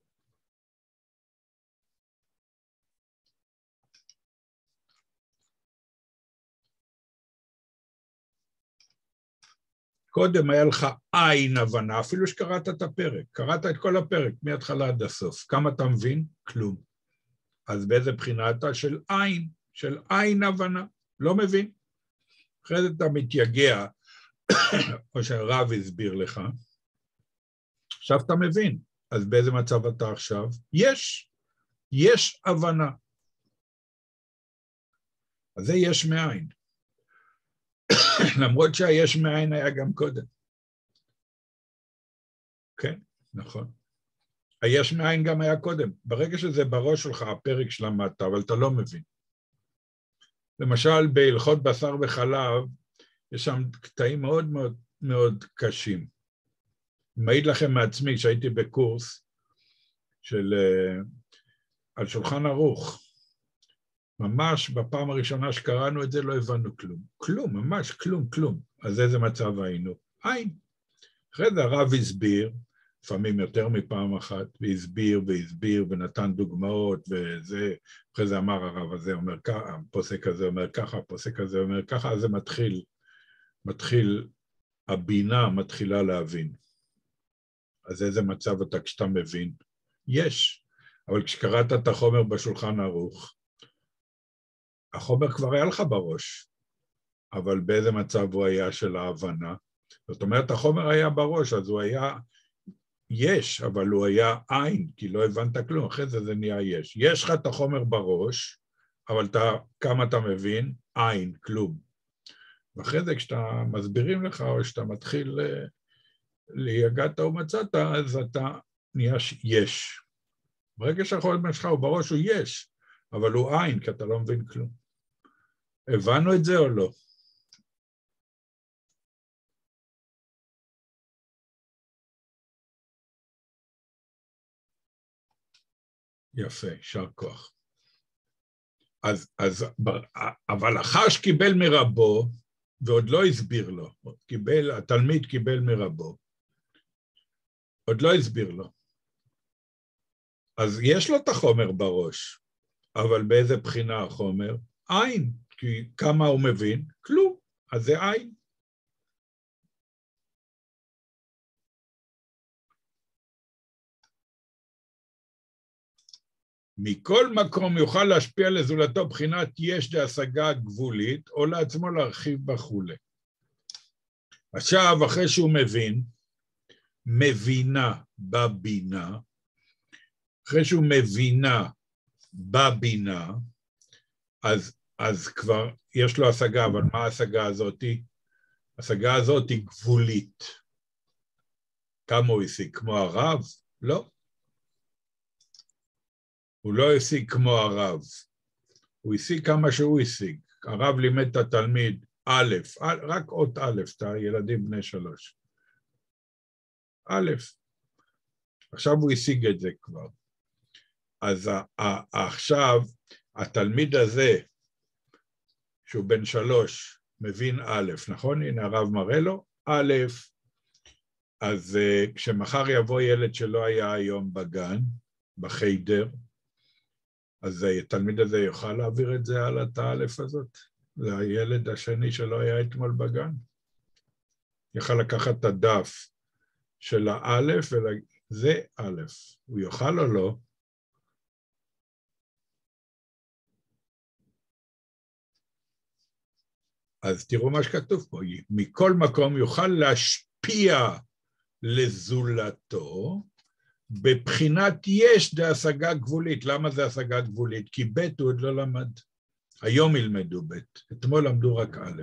קודם היה לך עין הבנה, אפילו שקראת את הפרק, קראת את כל הפרק, מההתחלה עד הסוף. כמה אתה מבין? כלום. אז באיזה בחינה אתה? של עין, של עין הבנה, לא מבין. אחרי זה אתה מתייגע, או שהרב הסביר לך, עכשיו אתה מבין. אז באיזה מצב אתה עכשיו? יש, יש הבנה. אז זה יש מאין. למרות שהיש מאין היה גם קודם. כן, נכון. היש מאין גם היה קודם. ברגע שזה בראש שלך, הפרק שלמדת, אבל אתה לא מבין. למשל, בהלכות בשר וחלב, יש שם קטעים מאוד מאוד מאוד קשים. מעיד לכם מעצמי שהייתי בקורס של, על שולחן ערוך. ממש בפעם הראשונה שקראנו את זה לא הבנו כלום. כלום, ממש כלום, כלום. אז איזה מצב היינו? עין. אחרי זה הרב הסביר, לפעמים יותר מפעם אחת, והסביר והסביר ונתן דוגמאות וזה, אחרי זה אמר הרב הזה אומר ככה, הפוסק הזה אומר ככה, הפוסק הזה אומר ככה, אז זה מתחיל, מתחיל הבינה מתחילה להבין. אז איזה מצב אתה כשאתה מבין? יש, אבל כשקראת את החומר בשולחן ערוך, החומר כבר היה לך בראש, אבל באיזה מצב הוא היה של ההבנה? זאת אומרת, החומר היה בראש, אז הוא היה יש, אבל הוא היה עין, כי לא הבנת כלום, אחרי זה זה נהיה יש. יש לך את החומר בראש, אבל אתה, כמה אתה מבין? עין, כלום. ואחרי זה כשאתה מסבירים לך, או שאתה מתחיל להיגעת ומצאת, אז אתה נהיה יש. ברגע שהחומר שלך הוא בראש הוא יש, אבל הוא עין, כי אתה לא מבין כלום. הבנו את זה או לא? יפה, שר כוח. אז, אז, אבל החש קיבל מרבו, ועוד לא הסביר לו, קיבל, התלמיד קיבל מרבו, עוד לא הסביר לו. אז יש לו את החומר בראש, אבל באיזה בחינה החומר? עין, כי כמה הוא מבין? כלום, אז זה עין. מכל מקום יוכל להשפיע לזולתו בחינת יש להשגה גבולית, או לעצמו להרחיב בחולה. עכשיו, אחרי שהוא מבין, מבינה בבינה, אחרי שהוא מבינה בבינה, אז, אז כבר יש לו השגה, אבל מה ההשגה הזאת? ההשגה הזאת היא גבולית. כמה הוא השיג? כמו הרב? לא. הוא לא השיג כמו הרב, הוא השיג כמה שהוא השיג. הרב לימד את התלמיד א', רק אות א', את הילדים בני שלוש. א', עכשיו הוא השיג את זה כבר. אז עכשיו התלמיד הזה, שהוא בן שלוש, מבין א', נכון? הנה הרב מראה לו, א', אז כשמחר יבוא ילד שלא היה היום בגן, בחיידר, אז התלמיד הזה יוכל להעביר את זה על את האלף הזאת, לילד השני שלא היה אתמול בגן. יוכל לקחת את הדף של האלף, וזה אלף. הוא יוכל או לא? אז תראו מה שכתוב פה, מכל מקום יוכל להשפיע לזולתו, בבחינת יש דה השגה גבולית. למה זה השגה גבולית? כי ב' הוא עוד לא למד. היום ילמדו ב', אתמול למדו רק א'.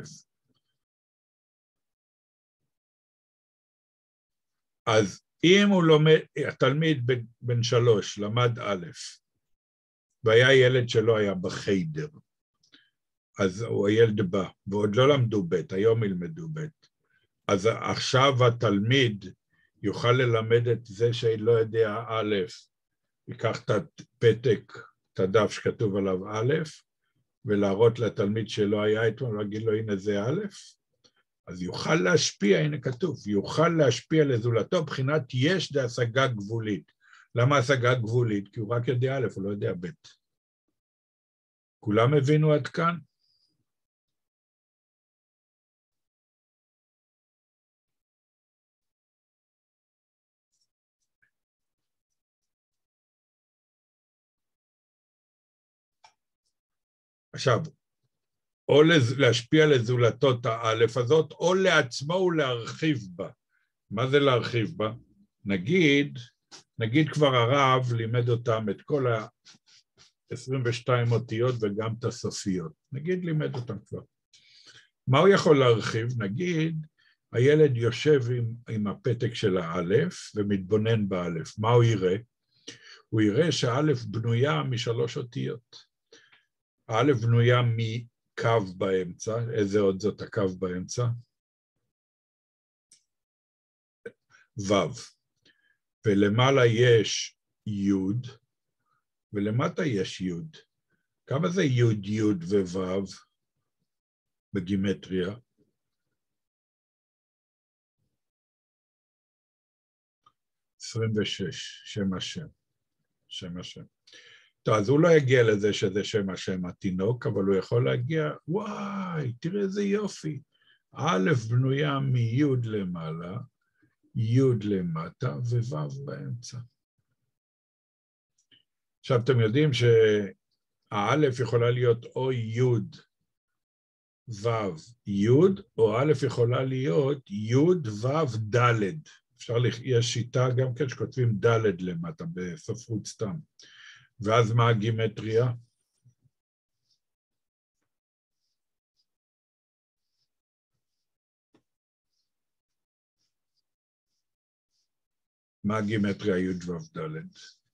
אז אם הוא לומד, התלמיד בן שלוש למד א', והיה ילד שלא היה בחיידר, אז הוא הילד בא, ועוד לא למדו ב', היום ילמדו ב'. אז עכשיו התלמיד יוכל ללמד את זה שלא יודע א', ייקח את הפתק, את הדף שכתוב עליו א', ולהראות לתלמיד שלא היה אתמול, ולהגיד לו הנה זה א', אז יוכל להשפיע, הנה כתוב, יוכל להשפיע לזולתו, בחינת יש דה השגה גבולית. למה השגה גבולית? כי הוא רק יודע א', הוא לא יודע ב'. כולם הבינו עד כאן? עכשיו, או להשפיע לזולתו את האלף הזאת, או לעצמו ולהרחיב בה. מה זה להרחיב בה? נגיד, נגיד כבר הרב לימד אותם את כל ה-עשרים ושתיים אותיות וגם את הסופיות. נגיד לימד אותם כבר. מה הוא יכול להרחיב? נגיד, הילד יושב עם, עם הפתק של האלף ומתבונן באלף. מה הוא יראה? הוא יראה שהאלף בנויה משלוש אותיות. האלף בנויה מקו באמצע. איזה עוד זאת הקו באמצע? וו. ולמעלה יש יוד, ולמטה יש יוד. כמה זה יוד, יוד ווו בגימטריה? עשרים ושש, שם השם. שם השם. טוב, אז הוא לא יגיע לזה שזה שם השם התינוק, אבל הוא יכול להגיע, וואי, תראה איזה יופי. א' בנויה מי' למעלה, י' למטה וו' באמצע. עכשיו אתם יודעים שהאלף יכולה להיות או י' ו' י', או א' יכולה להיות י' ו' ד'. אפשר, יש שיטה גם כן שכותבים ד' למטה בספרות סתם. ואז מה הגימטריה? מה הגימטריה י' ו' ד'?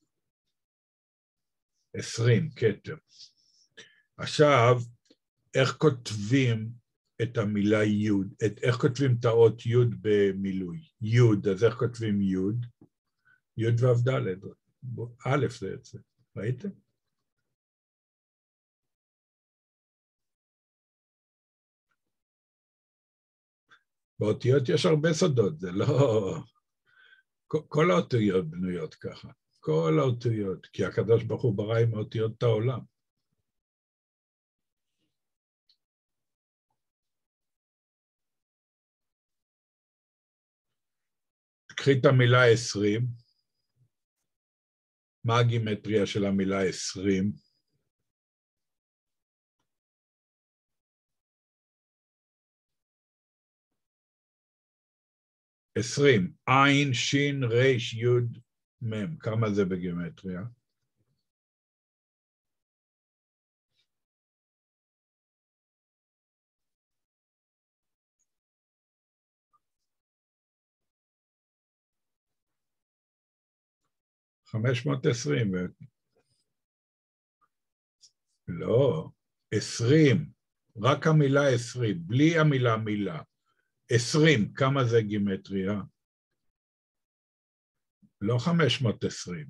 עשרים, כתר. עכשיו, איך כותבים את המילה י', את, איך כותבים את האות י' במילוי? י', אז איך כותבים י'? י' ו' ד', א' זה את זה, ראיתם? באותיות יש הרבה סודות, זה לא... כל, כל האותיות בנויות ככה, כל האותיות, כי הקדוש ברוך הוא ברא עם האותיות את העולם. תקחי את המילה עשרים, מה הגימטריה של המילה עשרים? עשרים, עין, שין, ריש, יוד, מם, כמה זה בגימטריה? חמש מאות עשרים. לא, עשרים, רק המילה עשרים, בלי המילה מילה. עשרים, כמה זה גימטריה? לא חמש מאות עשרים.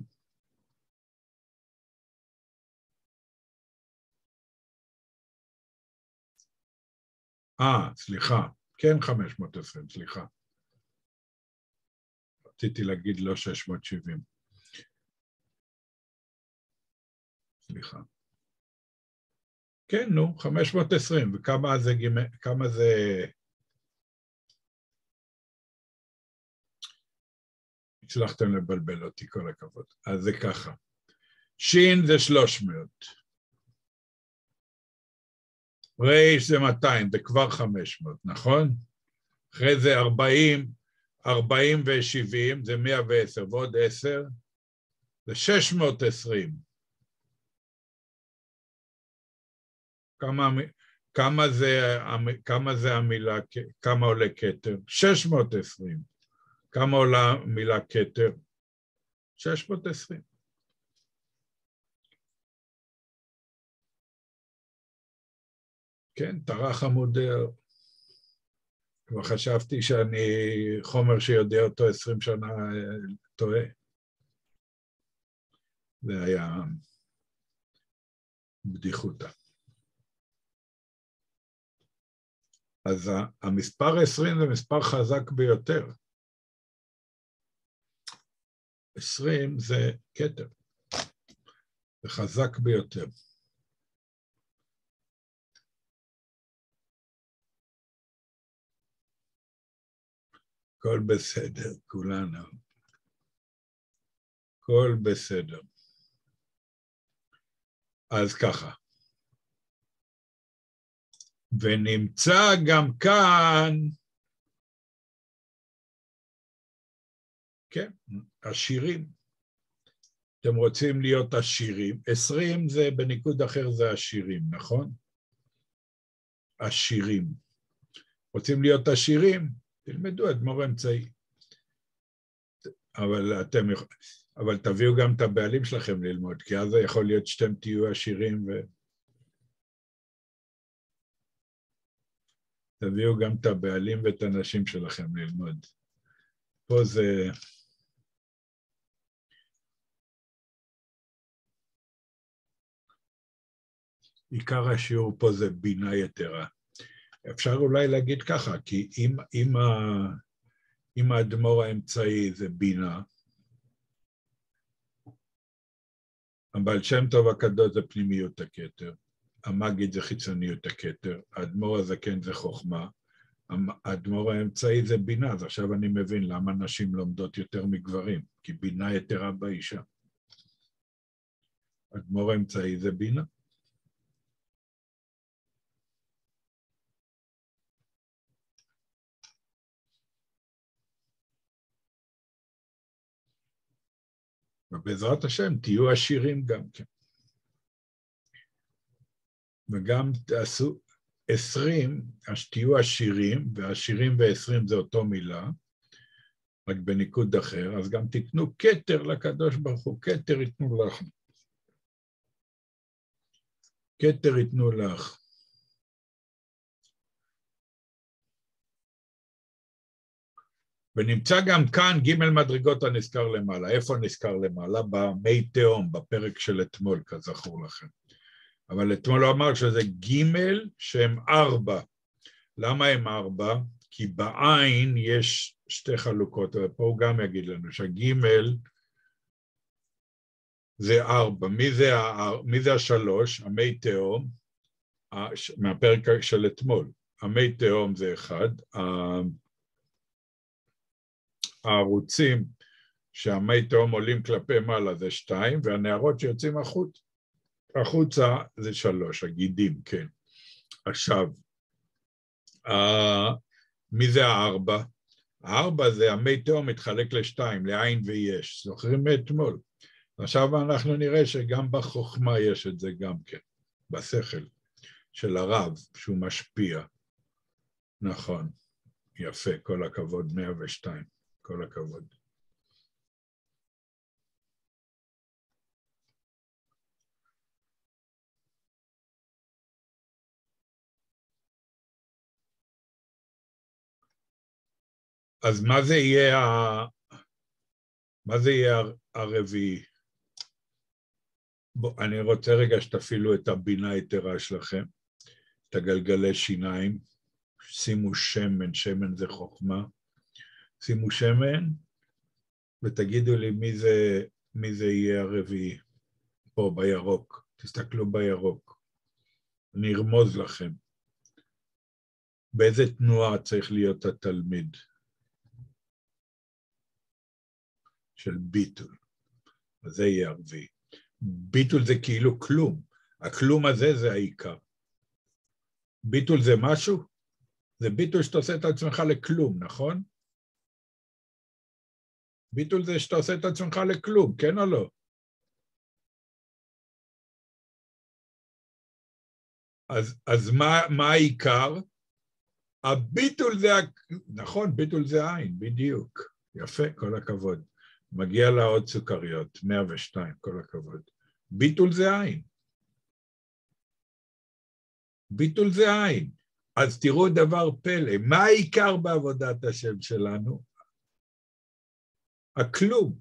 אה, סליחה, כן חמש מאות עשרים, סליחה. רציתי להגיד לא שש מאות שבעים. סליחה. כן, נו, חמש מאות עשרים, וכמה זה גימטריה, כמה זה... הצלחתם לבלבל אותי, כל הכבוד. אז זה ככה. שין זה שלוש מאות. ריש זה מאתיים, זה כבר חמש מאות, נכון? אחרי זה ארבעים, ארבעים ו-שבעים, זה מאה ועשר, ועוד עשר, זה שש מאות ועשרים. כמה, כמה, זה, כמה זה המילה, כמה עולה כתר? שש מאות ועשרים. כמה עולה מילה כתר? שש מאות ועשרים. כן, טרח עמודר. כבר חשבתי שאני חומר שיודע אותו עשרים שנה טועה. זה היה בדיחותה. אז המספר עשרים זה מספר חזק ביותר. עשרים זה כתר. זה חזק ביותר. הכל בסדר, כולנו. הכל בסדר. אז ככה. ונמצא גם כאן, כן, עשירים. אתם רוצים להיות עשירים. עשרים זה בניקוד אחר זה עשירים, נכון? עשירים. רוצים להיות עשירים? תלמדו אדמו"ר אמצעי. אבל אתם, אבל תביאו גם את הבעלים שלכם ללמוד, כי אז יכול להיות שאתם תהיו עשירים ו... תביאו גם את הבעלים ואת הנשים שלכם ללמוד. פה זה... עיקר השיעור פה זה בינה יתרה. אפשר אולי להגיד ככה, כי אם, אם, ה, אם האדמו"ר האמצעי זה בינה, הבעל שם טוב הקדוש זה פנימיות הכתר, המגיד זה חיצוניות הכתר, האדמו"ר הזקן זה חוכמה, האדמו"ר האמצעי זה בינה, אז עכשיו אני מבין למה נשים לומדות יותר מגברים, כי בינה יתרה באישה. האדמו"ר האמצעי זה בינה. ובעזרת השם תהיו עשירים גם כן. וגם תעשו עשרים, אז תהיו עשירים, ועשירים ועשרים זה אותו מילה, רק בניקוד אחר, אז גם תיתנו כתר לקדוש ברוך הוא, כתר ייתנו לך. כתר ייתנו לך. ונמצא גם כאן ג' מדרגות הנזכר למעלה. איפה נזכר למעלה? במי תהום, בפרק של אתמול, כזכור לכם. אבל אתמול הוא אמר שזה ג' שהם ארבע. למה הם ארבע? כי בעין יש שתי חלוקות, ופה הוא גם יגיד לנו שהגימל זה ארבע. מי זה, מי זה השלוש? המי תהום, מהפרק של אתמול. המי תהום זה אחד, הערוצים שהמי תהום עולים כלפי מעלה זה שתיים, והנערות שיוצאים החוץ, החוצה זה שלוש, הגידים, כן. עכשיו, מי זה הארבע? הארבע זה המי תהום מתחלק לשתיים, לעין ויש, זוכרים מאתמול. עכשיו אנחנו נראה שגם בחוכמה יש את זה גם כן, בשכל של הרב, שהוא משפיע. נכון, יפה, כל הכבוד, מאה ושתיים, כל הכבוד. אז מה זה יהיה, ה... מה זה יהיה הרביעי? בוא, אני רוצה רגע שתפעילו את הבינה היתרה שלכם, את הגלגלי שיניים, שימו שמן, שמן זה חוכמה, שימו שמן, ותגידו לי מי זה, מי זה יהיה הרביעי, פה בירוק, תסתכלו בירוק, אני ארמוז לכם, באיזה תנועה צריך להיות התלמיד של ביטול, אז זה יהיה הרביעי. ביטול זה כאילו כלום, הכלום הזה זה העיקר. ביטול זה משהו? זה ביטול שאתה עושה את עצמך לכלום, נכון? ביטול זה שאתה עושה את עצמך לכלום, כן או לא? אז, אז מה, מה העיקר? הביטול זה, נכון, ביטול זה עין, בדיוק. יפה, כל הכבוד. מגיע לה עוד סוכריות, מאה ושתיים, כל הכבוד. ביטול זה עין. ביטול זה עין. אז תראו דבר פלא, מה העיקר בעבודת השם שלנו? הכלום.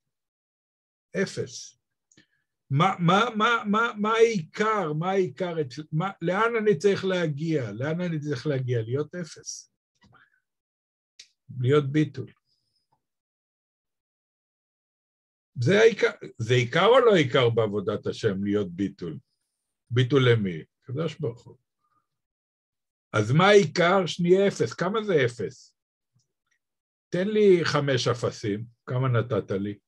אפס. מה, מה, מה, מה, מה העיקר? מה העיקר? מה, לאן אני צריך להגיע? לאן אני צריך להגיע? להיות אפס. להיות ביטול. זה העיקר, זה עיקר או לא עיקר בעבודת השם להיות ביטול? ביטול למי? קדוש ברוך הוא. אז מה העיקר? שנהיה אפס. כמה זה אפס? תן לי חמש אפסים. כמה נתת לי?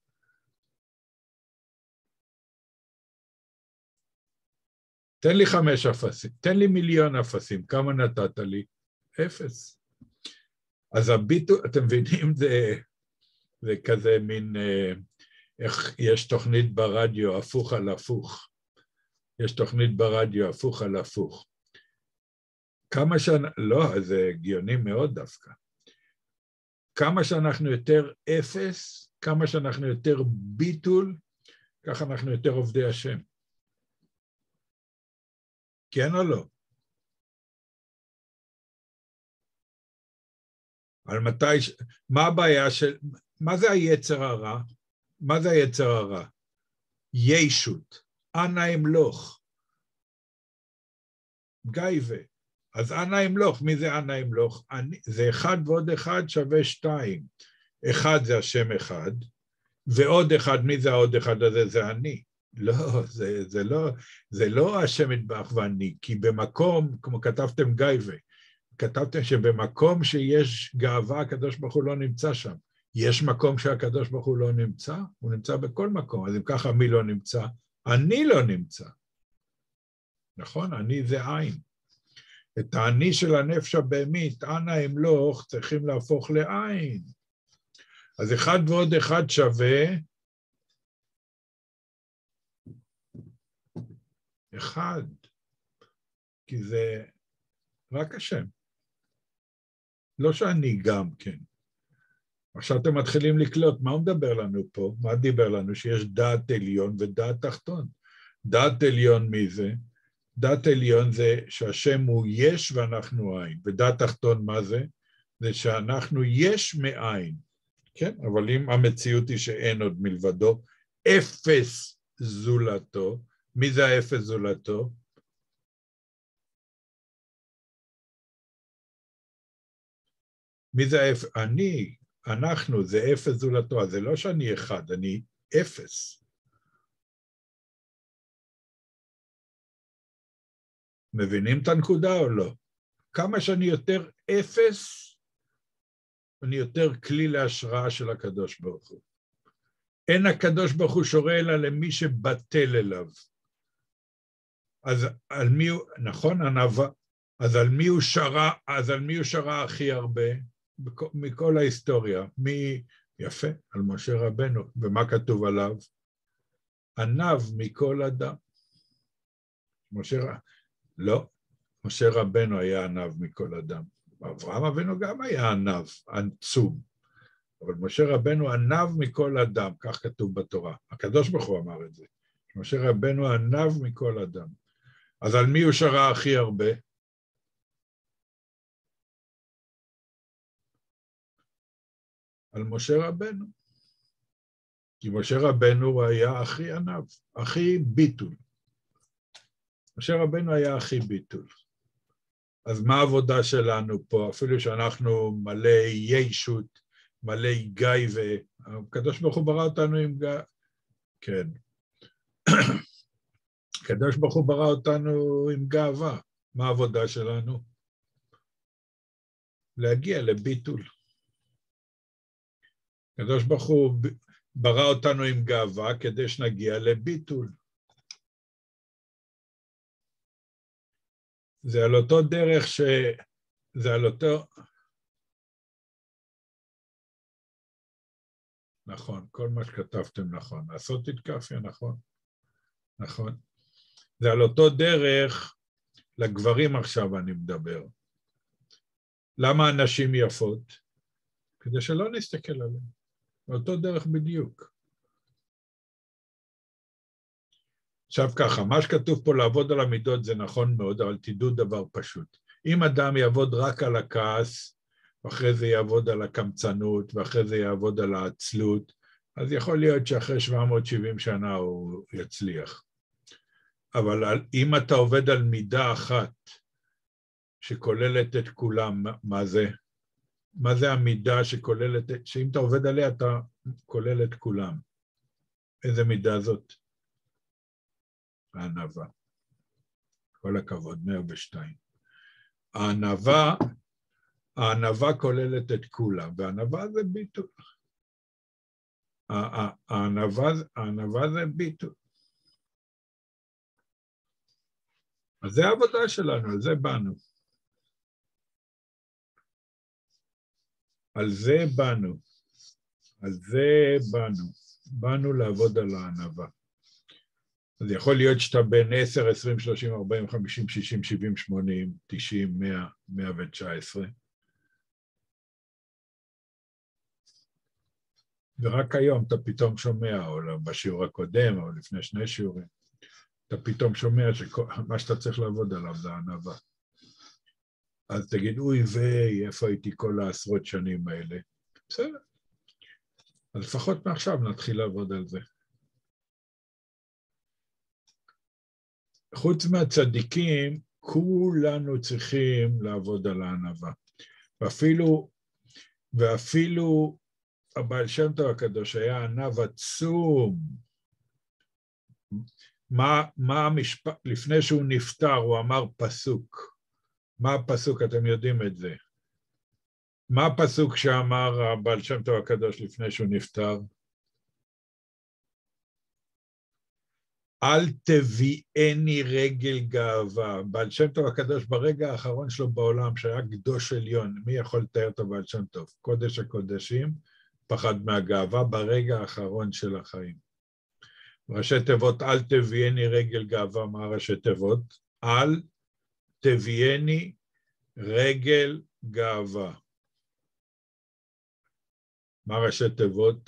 תן לי חמש אפסים. תן לי מיליון אפסים. כמה נתת לי? אפס. אז הביטול, אתם מבינים, זה, זה כזה מין... איך יש תוכנית ברדיו, הפוך על הפוך. יש תוכנית ברדיו, הפוך על הפוך. כמה שנה, לא, זה הגיוני מאוד דווקא. כמה שאנחנו יותר אפס, כמה שאנחנו יותר ביטול, ככה אנחנו יותר עובדי השם. כן או לא? על מתי, מה הבעיה של, מה זה היצר הרע? מה זה היצר הרע? ישות, אנא אמלוך. גייבה. אז אנא אמלוך, מי זה אנא אמלוך? זה אחד ועוד אחד שווה שתיים. אחד זה השם אחד, ועוד אחד, מי זה העוד אחד הזה? זה אני. לא, זה, זה לא, זה לא השם יתברך ואני, כי במקום, כמו כתבתם גייבה, כתבתם שבמקום שיש גאווה, הקדוש ברוך הוא לא נמצא שם. יש מקום שהקדוש ברוך הוא לא נמצא? הוא נמצא בכל מקום. אז אם ככה, מי לא נמצא? אני לא נמצא. נכון? אני זה עין. את האני של הנפש הבהמית, אנא אמלוך, צריכים להפוך לעין. אז אחד ועוד אחד שווה, אחד, כי זה רק השם. לא שאני גם, כן. עכשיו אתם מתחילים לקלוט, מה הוא מדבר לנו פה? מה דיבר לנו? שיש דעת עליון ודעת תחתון. דעת עליון מי זה? דעת עליון זה שהשם הוא יש ואנחנו עין. ודעת תחתון מה זה? זה שאנחנו יש מאין. כן, אבל אם המציאות היא שאין עוד מלבדו, אפס זולתו. מי זה האפס זולתו? מי זה האפס? אני, אנחנו, זה אפס זולתו. אז זה לא שאני אחד, אני אפס. מבינים את הנקודה או לא? כמה שאני יותר אפס, אני יותר כלי להשראה של הקדוש ברוך הוא. אין הקדוש ברוך הוא שורה אלא למי שבטל אליו. אז על מי הוא, נכון, ענווה, אז על מי הוא שרה, אז על מי הוא שרה הכי הרבה? מכל ההיסטוריה. מי, יפה, על משה רבנו. ומה כתוב עליו? ענב מכל אדם. משה רבנו. לא, משה רבנו היה ענב מכל אדם. אברהם אבינו גם היה ענב, עצום. אבל משה רבנו ענב מכל אדם, כך כתוב בתורה. הקדוש ברוך הוא אמר את זה. משה רבנו ענב מכל אדם. אז על מי הוא שרה הכי הרבה? על משה רבנו. כי משה רבנו היה הכי ענב, הכי ביטול. משה רבנו היה הכי ביטול. אז מה העבודה שלנו פה? אפילו שאנחנו מלא ישות, מלא גיא, והקדוש ברוך הוא ברא אותנו עם גיא. כן. הקדוש ברוך הוא ברא אותנו עם גאווה. מה העבודה שלנו? להגיע לביטול. הקדוש ברוך הוא ברא אותנו עם גאווה כדי שנגיע לביטול. זה על אותו דרך ש... זה על אותו... נכון, כל מה שכתבתם נכון. לעשות התקפיה, נכון. נכון. זה על אותו דרך, לגברים עכשיו אני מדבר. למה הנשים יפות? כדי שלא נסתכל עליהן. אותו דרך בדיוק. עכשיו ככה, מה שכתוב פה לעבוד על המידות זה נכון מאוד, אבל תדעו דבר פשוט. אם אדם יעבוד רק על הכעס, ואחרי זה יעבוד על הקמצנות, ואחרי זה יעבוד על העצלות, אז יכול להיות שאחרי שבע מאות שבעים שנה הוא יצליח. אבל אם אתה עובד על מידה אחת, שכוללת את כולם, מה זה? מה זה המידה שכוללת, שאם אתה עובד עליה אתה כולל את כולם? איזה מידה זאת? הענווה. כל הכבוד, מאה ושתיים. הענווה, הענווה כוללת את כולם, והענווה זה ביטול. הענווה, הענווה זה ביטול. אז זה העבודה שלנו, על זה באנו. על זה באנו. על זה באנו. באנו לעבוד על הענווה. אז יכול להיות שאתה בין עשר, עשרים, שלושים, ארבעים, חמישים, שישים, שבעים, שמונים, תשעים, מאה, מאה ותשע עשרה. ורק היום אתה פתאום שומע, או בשיעור הקודם, או לפני שני שיעורים, אתה פתאום שומע שמה שאתה צריך לעבוד עליו זה הענווה. אז תגיד, אוי ויי, איפה הייתי כל העשרות שנים האלה? בסדר. אז לפחות מעכשיו נתחיל לעבוד על זה. חוץ מהצדיקים, כולנו צריכים לעבוד על הענווה. ואפילו, ואפילו הבעל שם טוב הקדוש היה ענב עצום. מה, מה המשפט, לפני שהוא נפטר, הוא אמר פסוק. מה הפסוק? אתם יודעים את זה. מה הפסוק שאמר הבעל שם טוב הקדוש לפני שהוא נפטר? אל תביאני רגל גאווה. בעל שם טוב הקדוש ברגע האחרון שלו בעולם, שהיה קדוש עליון, מי יכול לתאר את הבעל שם טוב? קודש הקודשים, פחד מהגאווה ברגע האחרון של החיים. ראשי תיבות, אל תביאני רגל גאווה, מה ראשי תיבות? אל תביאני רגל גאווה. מה ראשי תיבות?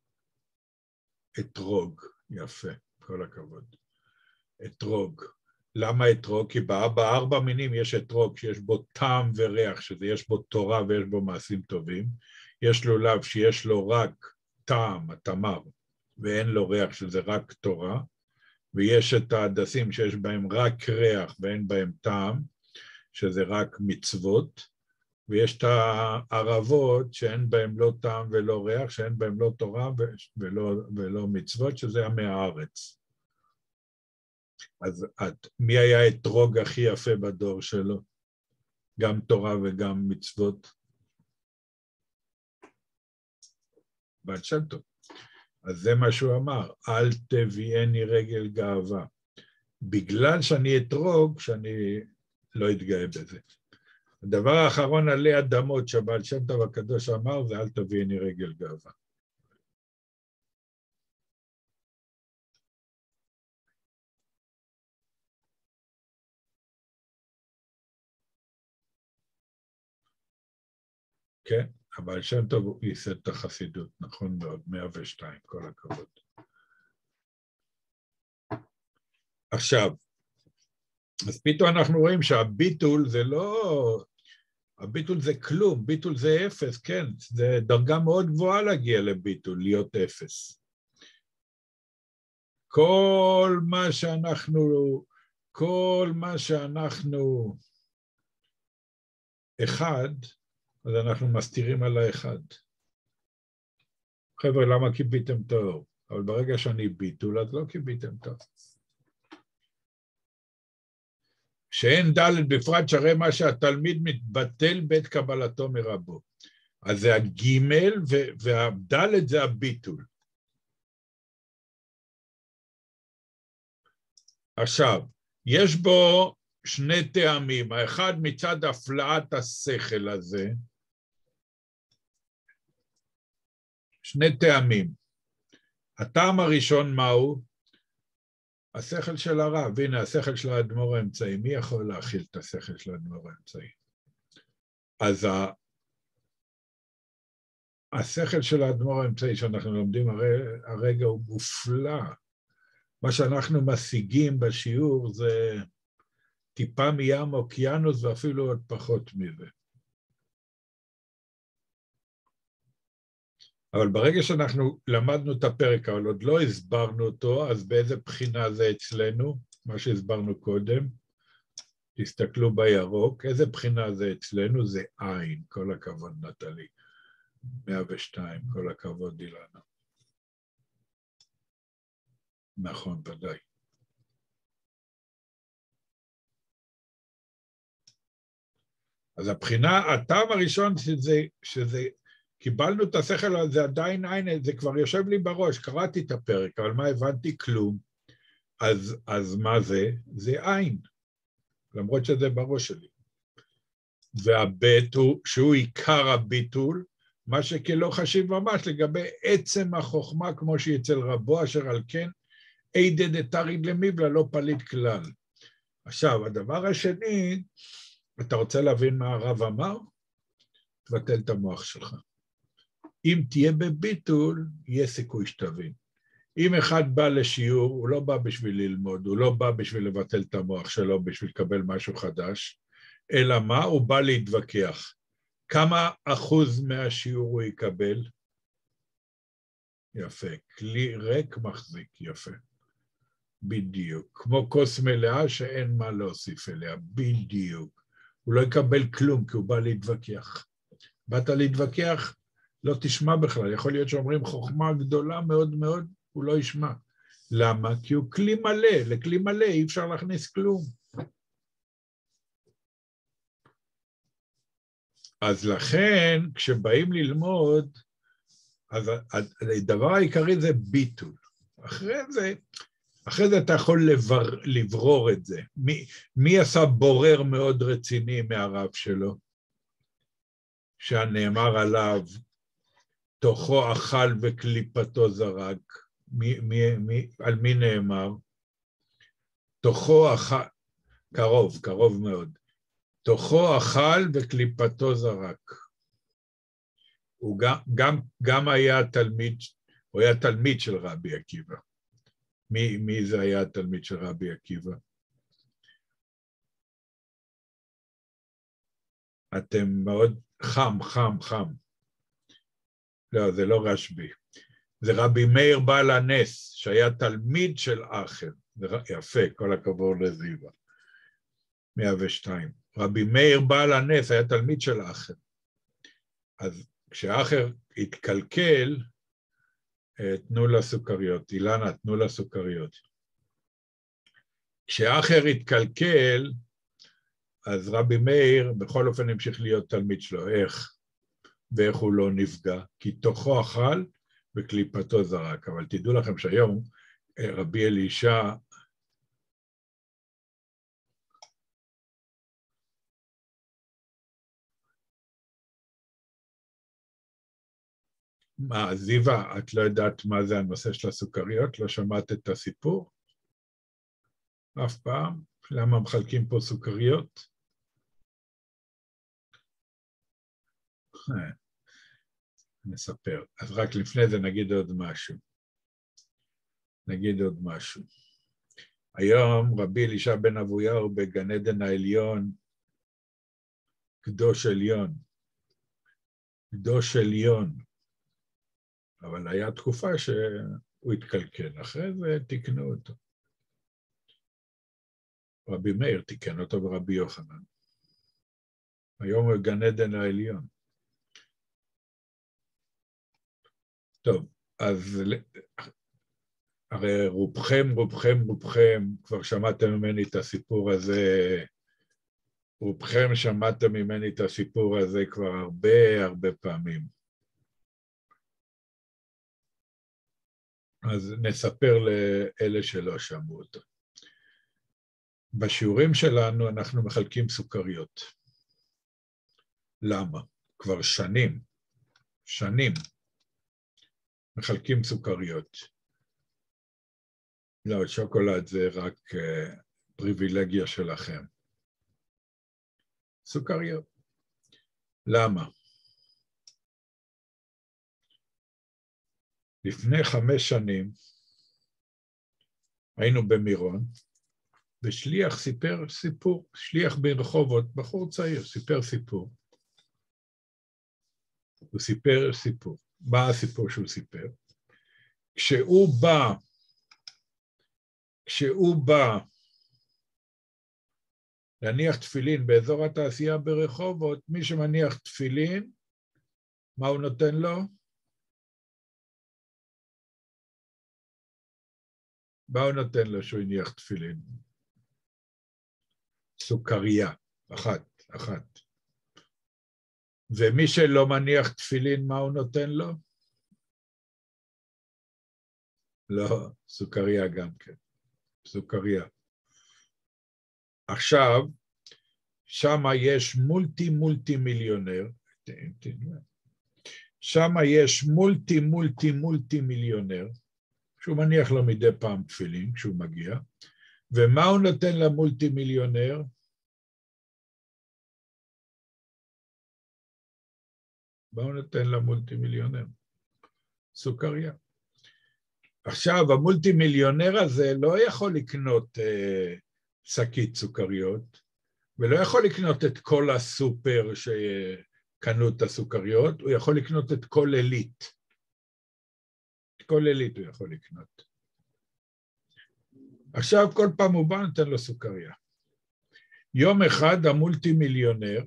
אתרוג, יפה. כל הכבוד. אתרוג. למה אתרוג? כי בארבע מינים יש אתרוג שיש בו טעם וריח, שזה יש בו תורה ויש בו מעשים טובים. יש לולב שיש לו רק טעם, התמר, ואין לו ריח שזה רק תורה. ויש את ההדסים שיש בהם רק ריח ואין בהם טעם, שזה רק מצוות. ויש את הערבות שאין בהם לא טעם ולא ריח, שאין בהם לא תורה ולא, ולא מצוות, שזה עמי הארץ. אז את, מי היה האתרוג הכי יפה בדור שלו? גם תורה וגם מצוות? בעל שם טוב. אז זה מה שהוא אמר, אל תביאני רגל גאווה. בגלל שאני אתרוג, שאני לא אתגאה בזה. הדבר האחרון עלי אדמות שבעל שם טוב הקדוש אמר, זה אל תביאני רגל גאווה. כן, הבעל שם טוב הוא ייסד את החסידות, נכון מאוד, מאה ושתיים, כל הכבוד. עכשיו, אז פתאום אנחנו רואים שהביטול זה לא... הביטול זה כלום, ביטול זה אפס, כן, זה דרגה מאוד גבוהה להגיע לביטול, להיות אפס. כל מה שאנחנו, כל מה שאנחנו אחד, אז אנחנו מסתירים על האחד. חבר'ה, למה קיביתם תואר? אבל ברגע שאני ביטול, אז לא קיביתם תואר. שאין ד' בפרט שרי מה שהתלמיד מתבטל בית קבלתו מרבו. אז זה הגימל והד' זה הביטול. עכשיו, יש בו שני טעמים. האחד מצד הפלאת השכל הזה, שני טעמים. הטעם הראשון מהו? השכל של הרב, הנה השכל של האדמו"ר האמצעי, מי יכול להכיל את השכל של האדמו"ר האמצעי? אז ה... השכל של האדמו"ר האמצעי שאנחנו לומדים הרי, הרגע הוא מופלא. מה שאנחנו משיגים בשיעור זה טיפה מים אוקיינוס ואפילו עוד פחות מזה. אבל ברגע שאנחנו למדנו את הפרק, אבל עוד לא הסברנו אותו, אז באיזה בחינה זה אצלנו? מה שהסברנו קודם, תסתכלו בירוק, איזה בחינה זה אצלנו? זה עין, כל הכבוד נטלי. מאה ושתיים, כל הכבוד אילנה. נכון, ודאי. אז הבחינה, הטעם הראשון שזה, שזה קיבלנו את השכל הזה, עדיין עין, זה כבר יושב לי בראש, קראתי את הפרק, אבל מה הבנתי? כלום. אז, אז מה זה? זה עין, למרות שזה בראש שלי. והבית הוא, שהוא עיקר הביטול, מה שכלא חשיב ממש לגבי עצם החוכמה, כמו שהיא אצל רבו, אשר על כן, עידא דתריד למיבלע, לא פליט כלל. עכשיו, הדבר השני, אתה רוצה להבין מה הרב אמר? תבטל את המוח שלך. אם תהיה בביטול, יהיה סיכוי שתבין. אם אחד בא לשיעור, הוא לא בא בשביל ללמוד, הוא לא בא בשביל לבטל את המוח שלו, בשביל לקבל משהו חדש, אלא מה? הוא בא להתווכח. כמה אחוז מהשיעור הוא יקבל? יפה. כלי ריק מחזיק, יפה. בדיוק. כמו כוס מלאה שאין מה להוסיף אליה, בדיוק. הוא לא יקבל כלום, כי הוא בא להתווכח. באת להתווכח, לא תשמע בכלל. יכול להיות שאומרים חוכמה גדולה מאוד מאוד, הוא לא ישמע. למה? כי הוא כלי מלא. לכלי מלא אי אפשר להכניס כלום. אז לכן, כשבאים ללמוד, אז הדבר העיקרי זה ביטול. אחרי זה, אחרי זה אתה יכול לבר, לברור את זה. מי, מי עשה בורר מאוד רציני מהרב שלו? שהנאמר עליו, תוכו אכל וקליפתו זרק. מי, מי, מי, על מי נאמר? תוכו אכל, קרוב, קרוב מאוד. תוכו אכל וקליפתו זרק. הוא גם, גם, גם היה תלמיד, הוא היה תלמיד של רבי עקיבא. מי, מי זה היה התלמיד של רבי עקיבא? אתם מאוד חם, חם, חם. לא, זה לא רשב"י. זה רבי מאיר בעל הנס, שהיה תלמיד של אחר. זה יפה, כל הכבוד לזיווה. מאה ושתיים. רבי מאיר בעל הנס היה תלמיד של אחר. אז כשאחר התקלקל, תנו לה סוכריות. אילנה, תנו לה סוכריות. כשאחר התקלקל, אז רבי מאיר בכל אופן המשיך להיות תלמיד שלו. איך? ואיך הוא לא נפגע? כי תוכו אכל וקליפתו זרק. אבל תדעו לכם שהיום רבי אלישע מה, זיווה, את לא יודעת מה זה הנושא של הסוכריות? לא שמעת את הסיפור? אף פעם? למה מחלקים פה סוכריות? נספר. אז רק לפני זה נגיד עוד משהו. נגיד עוד משהו. היום רבי אלישע בן אבויהו בגן עדן העליון, קדוש עליון. קדוש עליון. אבל היה תקופה שהוא התקלקל, אחרי זה תיקנו אותו. רבי מאיר תיקן אותו ורבי יוחנן. היום הוא גן עדן העליון. טוב, אז הרי רובכם, רובכם, רובכם, כבר שמעתם ממני את הסיפור הזה, רובכם שמעתם ממני את הסיפור הזה כבר הרבה הרבה פעמים. אז נספר לאלה שלא שמעו אותו. בשיעורים שלנו אנחנו מחלקים סוכריות. למה? כבר שנים, שנים, מחלקים סוכריות. לא, שוקולד זה רק uh, פריבילגיה שלכם. סוכריות. למה? לפני חמש שנים היינו במירון, ושליח סיפר סיפור, שליח ברחובות, בחור צעיר, סיפר סיפור. הוא סיפר סיפור. מה הסיפור שהוא סיפר? כשהוא בא, כשהוא בא להניח תפילין באזור התעשייה ברחובות, מי שמניח תפילין, מה הוא נותן לו? מה הוא נותן לו שהוא הניח תפילין? סוכריה, אחת, אחת. ומי שלא מניח תפילין, מה הוא נותן לו? לא, סוכריה גם כן, סוכריה. עכשיו, שמה יש מולטי מולטי מיליונר, שמה יש מולטי מולטי מולטי מיליונר, שהוא מניח לו מדי פעם תפילין כשהוא מגיע, ומה הוא נותן למולטי מיליונר? מה הוא נותן למולטי מיליונר? סוכריה. עכשיו, המולטי מיליונר הזה לא יכול לקנות אה, שקית סוכריות, ולא יכול לקנות את כל הסופר שקנו את הסוכריות, הוא יכול לקנות את כל אלית. את כל אלית הוא יכול לקנות. עכשיו, כל פעם הוא בא, נותן לו סוכריה. יום אחד המולטי מיליונר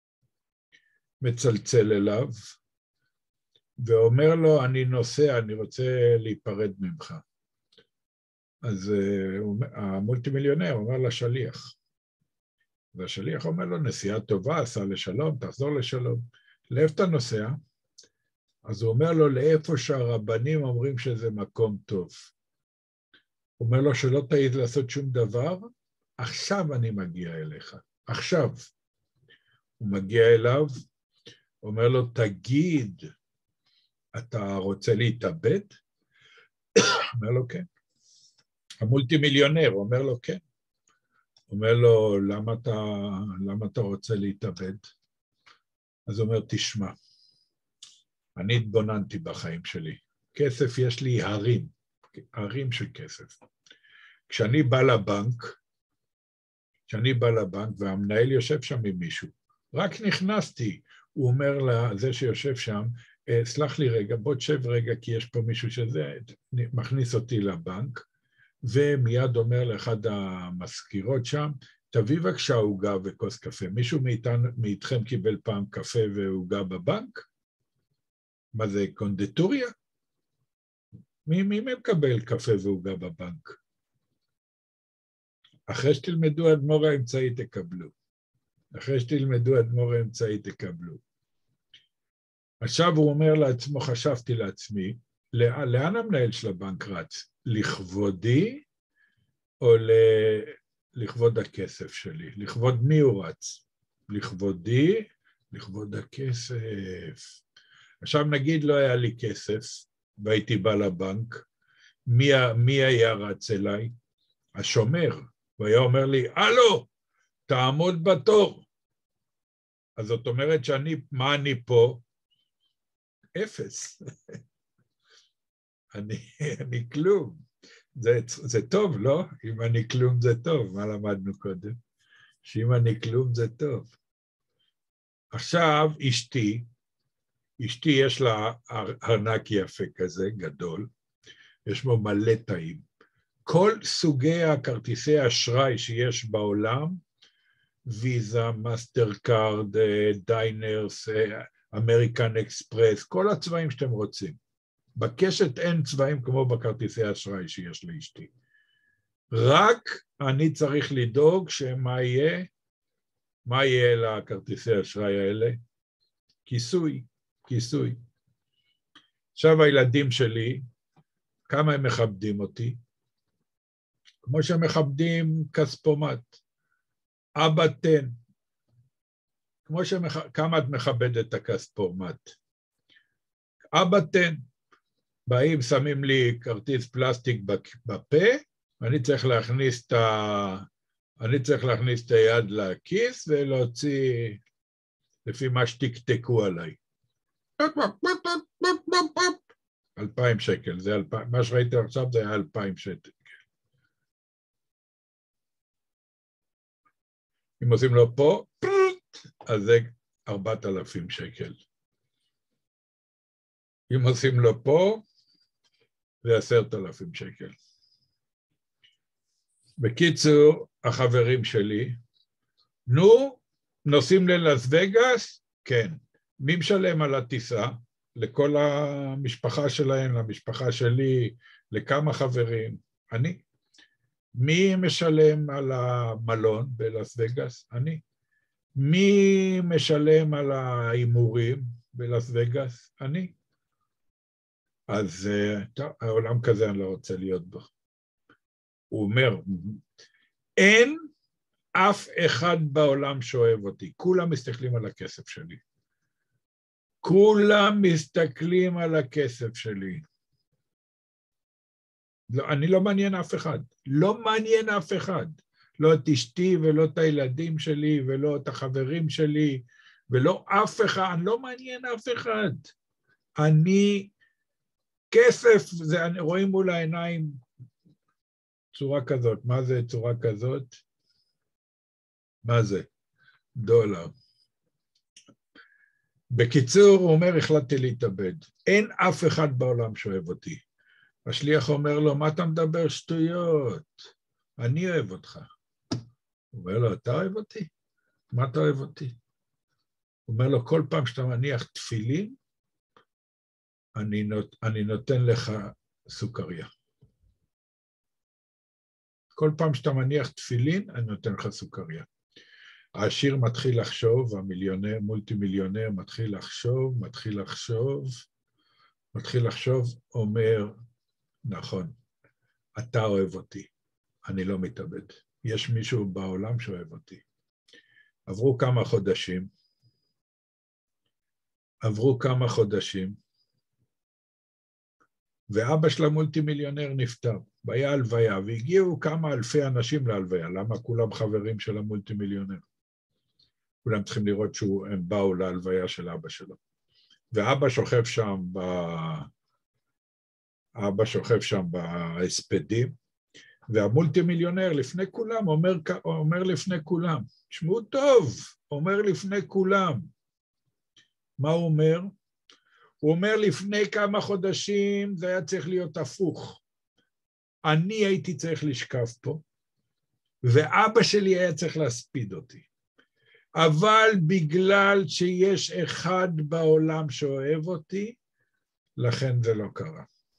מצלצל אליו, ואומר לו, אני נוסע, אני רוצה להיפרד ממך. אז המולטי מיליונר אומר לשליח, אז השליח אומר לו, נסיעה טובה, סע לשלום, תחזור לשלום. לאיפה אתה נוסע? אז הוא אומר לו, לאיפה שהרבנים אומרים שזה מקום טוב. הוא אומר לו, שלא תעיז לעשות שום דבר, עכשיו אני מגיע אליך, עכשיו. הוא מגיע אליו, אומר לו, תגיד, אתה רוצה להתאבד? אומר לו, כן. המולטי מיליונר, אומר לו, כן. אומר לו, למה אתה, למה אתה רוצה להתאבד? אז הוא אומר, תשמע, אני התבוננתי בחיים שלי. כסף יש לי הרים, הרים של כסף. כשאני בא לבנק, כשאני בא לבנק והמנהל יושב שם עם מישהו, רק נכנסתי, הוא אומר לזה שיושב שם, סלח לי רגע, בוא תשב רגע, כי יש פה מישהו שזה, מכניס אותי לבנק, ומיד אומר לאחד המזכירות שם, תביא בבקשה עוגה וכוס קפה. מישהו מאיתנו, מאיתכם קיבל פעם קפה ועוגה בבנק? מה זה, קונדיטוריה? מי, מי מקבל קפה ועוגה בבנק? אחרי שתלמדו אדמו"ר האמצעי תקבלו. אחרי שתלמדו אדמו"ר האמצעי תקבלו. עכשיו הוא אומר לעצמו, חשבתי לעצמי, לאן המנהל של הבנק רץ? לכבודי או ל... לכבוד הכסף שלי? לכבוד מי הוא רץ? לכבודי, לכבוד הכסף. עכשיו נגיד לא היה לי כסף, והייתי בא לבנק, מי, מי היה רץ אליי? השומר. הוא היה אומר לי, הלו, תעמוד בתור. אז זאת אומרת שאני, מה אני פה? אפס. אני, אני כלום. זה, זה טוב, לא? אם אני כלום זה טוב, מה למדנו קודם? שאם אני כלום זה טוב. עכשיו אשתי, אשתי יש לה ארנק יפה כזה, גדול, יש בו מלא תאים. כל סוגי הכרטיסי אשראי שיש בעולם, ויזה, מאסטר קארד, דיינרס, אמריקן אקספרס, כל הצבעים שאתם רוצים. בקשת אין צבעים כמו בכרטיסי אשראי שיש לאשתי. רק אני צריך לדאוג שמה יהיה, מה יהיה לכרטיסי אשראי האלה? כיסוי, כיסוי. עכשיו הילדים שלי, כמה הם מכבדים אותי? כמו שהם מכבדים כספומט. אבא תן. כמו שמח... כמה את מכבדת את הכספומט? אבא תן. באים, שמים לי כרטיס פלסטיק בפה, ואני צריך להכניס את ה... אני צריך להכניס את היד לכיס ולהוציא לפי מה שתקתקו עליי. אלפיים שקל, זה אלפיים, מה שראיתם עכשיו זה היה אלפיים שקל. אם עושים לו פה, אז זה ארבעת אלפים שקל. אם עושים לו פה, זה עשרת אלפים שקל. בקיצור, החברים שלי, נו, נוסעים ללאס וגאס? כן. מי משלם על הטיסה? לכל המשפחה שלהם, למשפחה שלי, לכמה חברים? אני. מי משלם על המלון בלאס וגאס? אני. מי משלם על ההימורים בלאס וגאס? אני. אז טוב, העולם כזה אני לא רוצה להיות בו. הוא אומר, אין אף אחד בעולם שאוהב אותי, כולם מסתכלים על הכסף שלי. כולם מסתכלים על הכסף שלי. לא, אני לא מעניין אף אחד, לא מעניין אף אחד. לא את אשתי ולא את הילדים שלי ולא את החברים שלי ולא אף אחד, אני לא מעניין אף אחד. אני, כסף, זה, רואים מול העיניים צורה כזאת. מה זה צורה כזאת? מה זה? דולר. בקיצור, הוא אומר, החלטתי להתאבד. אין אף אחד בעולם שאוהב אותי. השליח אומר לו, מה אתה מדבר שטויות? אני אוהב אותך. הוא אומר לו, אתה אוהב אותי? מה אתה אוהב אותי? הוא אומר לו, כל פעם שאתה מניח תפילין, אני, נות, אני נותן לך סוכריה. כל פעם שאתה מניח תפילין, אני נותן לך סוכריה. העשיר מתחיל לחשוב, המיליונר, מולטי מיליונר מתחיל לחשוב, מתחיל לחשוב, מתחיל לחשוב, אומר, נכון, אתה אוהב אותי, אני לא מתאבד. יש מישהו בעולם שאוהב אותי. עברו כמה חודשים, עברו כמה חודשים, ואבא של המולטי מיליונר נפטר. והיה הלוויה, והגיעו כמה אלפי אנשים להלוויה. למה? כולם חברים של המולטי מיליונר. כולם צריכים לראות שהם באו להלוויה של אבא שלו. ואבא שוכב שם, ב... אבא שוכב שם בהספדים, והמולטי מיליונר לפני כולם, אומר, אומר לפני כולם, שמעו טוב, אומר לפני כולם. מה הוא אומר? הוא אומר לפני כמה חודשים זה היה צריך להיות הפוך. אני הייתי צריך לשכב פה, ואבא שלי היה צריך להספיד אותי. אבל בגלל שיש אחד בעולם שאוהב אותי, לכן זה לא קרה.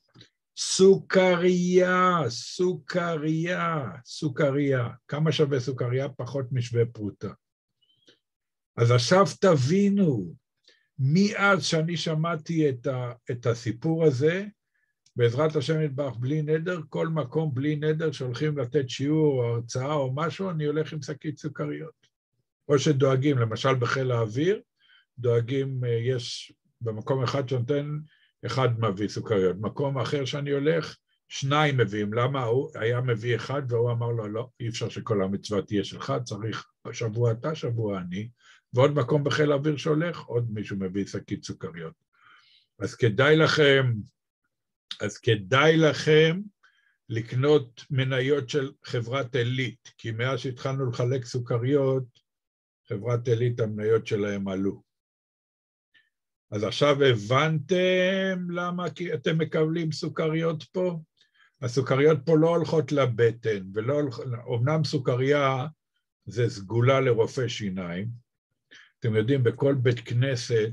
סוכריה, סוכריה, סוכריה. כמה שווה סוכריה? פחות משווה פרוטה. אז עכשיו תבינו, מאז שאני שמעתי את, ה, את הסיפור הזה, בעזרת השם יתברך בלי נדר, כל מקום בלי נדר שהולכים לתת שיעור או הרצאה או משהו, אני הולך עם שקית סוכריות. או שדואגים, למשל בחיל האוויר, דואגים, יש במקום אחד שנותן, אחד מביא סוכריות. מקום אחר שאני הולך, שניים מביאים. למה? הוא היה מביא אחד, והוא אמר לו, לא, אי אפשר שכל המצווה תהיה שלך, צריך שבוע אתה, שבוע אני. ועוד מקום בחיל האוויר שהולך, עוד מישהו מביא שקית סוכריות. אז כדאי לכם, אז כדאי לכם לקנות מניות של חברת עילית, כי מאז שהתחלנו לחלק סוכריות, חברת עילית המניות שלהם עלו. אז עכשיו הבנתם למה אתם מקבלים סוכריות פה? הסוכריות פה לא הולכות לבטן, ולא הולכות, אומנם סוכריה זה סגולה לרופא שיניים. אתם יודעים, בכל בית כנסת,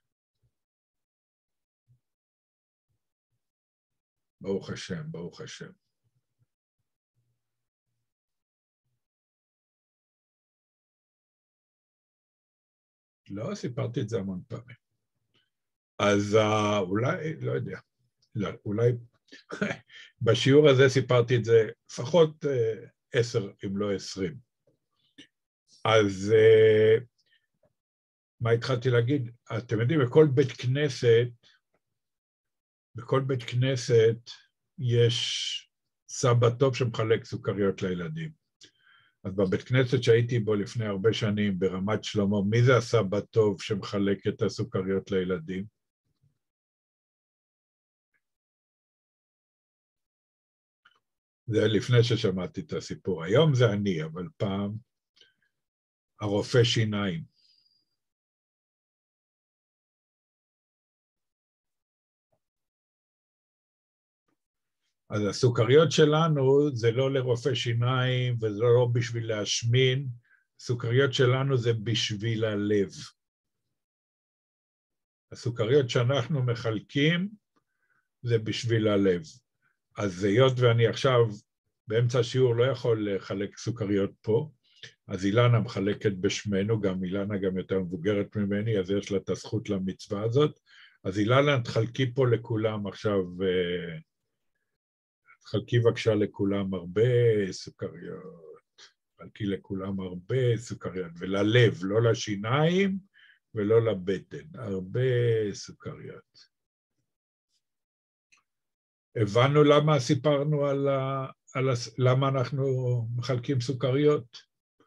ברוך השם, ברוך השם. לא, סיפרתי את זה המון פעמים. אז uh, אולי, לא יודע, לא, אולי בשיעור הזה סיפרתי את זה לפחות uh, עשר, אם לא עשרים. אז uh, מה התחלתי להגיד? אתם יודעים, בכל בית כנסת, בכל בית כנסת יש סבא טוב שמחלק סוכריות לילדים. אז בבית כנסת שהייתי בו לפני הרבה שנים, ברמת שלמה, מי זה הסבא טוב שמחלק את הסוכריות לילדים? זה לפני ששמעתי את הסיפור. היום זה אני, אבל פעם הרופא שיניים. אז הסוכריות שלנו זה לא לרופא שיניים וזה לא בשביל להשמין, הסוכריות שלנו זה בשביל הלב. הסוכריות שאנחנו מחלקים זה בשביל הלב. אז היות ואני עכשיו באמצע השיעור לא יכול לחלק סוכריות פה, אז אילנה מחלקת בשמנו, גם אילנה גם יותר מבוגרת ממני, אז יש לה את הזכות למצווה הזאת. אז אילנה, תחלקי פה לכולם עכשיו, תחלקי בבקשה לכולם הרבה סוכריות, תחלקי לכולם הרבה סוכריות, וללב, לא לשיניים ולא לבטן, הרבה סוכריות. הבנו למה סיפרנו על, ה, על ה, למה אנחנו מחלקים סוכריות?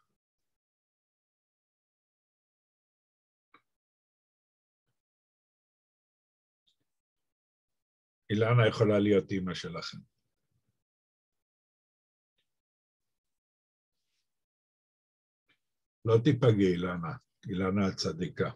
אילנה יכולה להיות אמא שלכם. לא תיפגעי, אילנה, אילנה הצדיקה.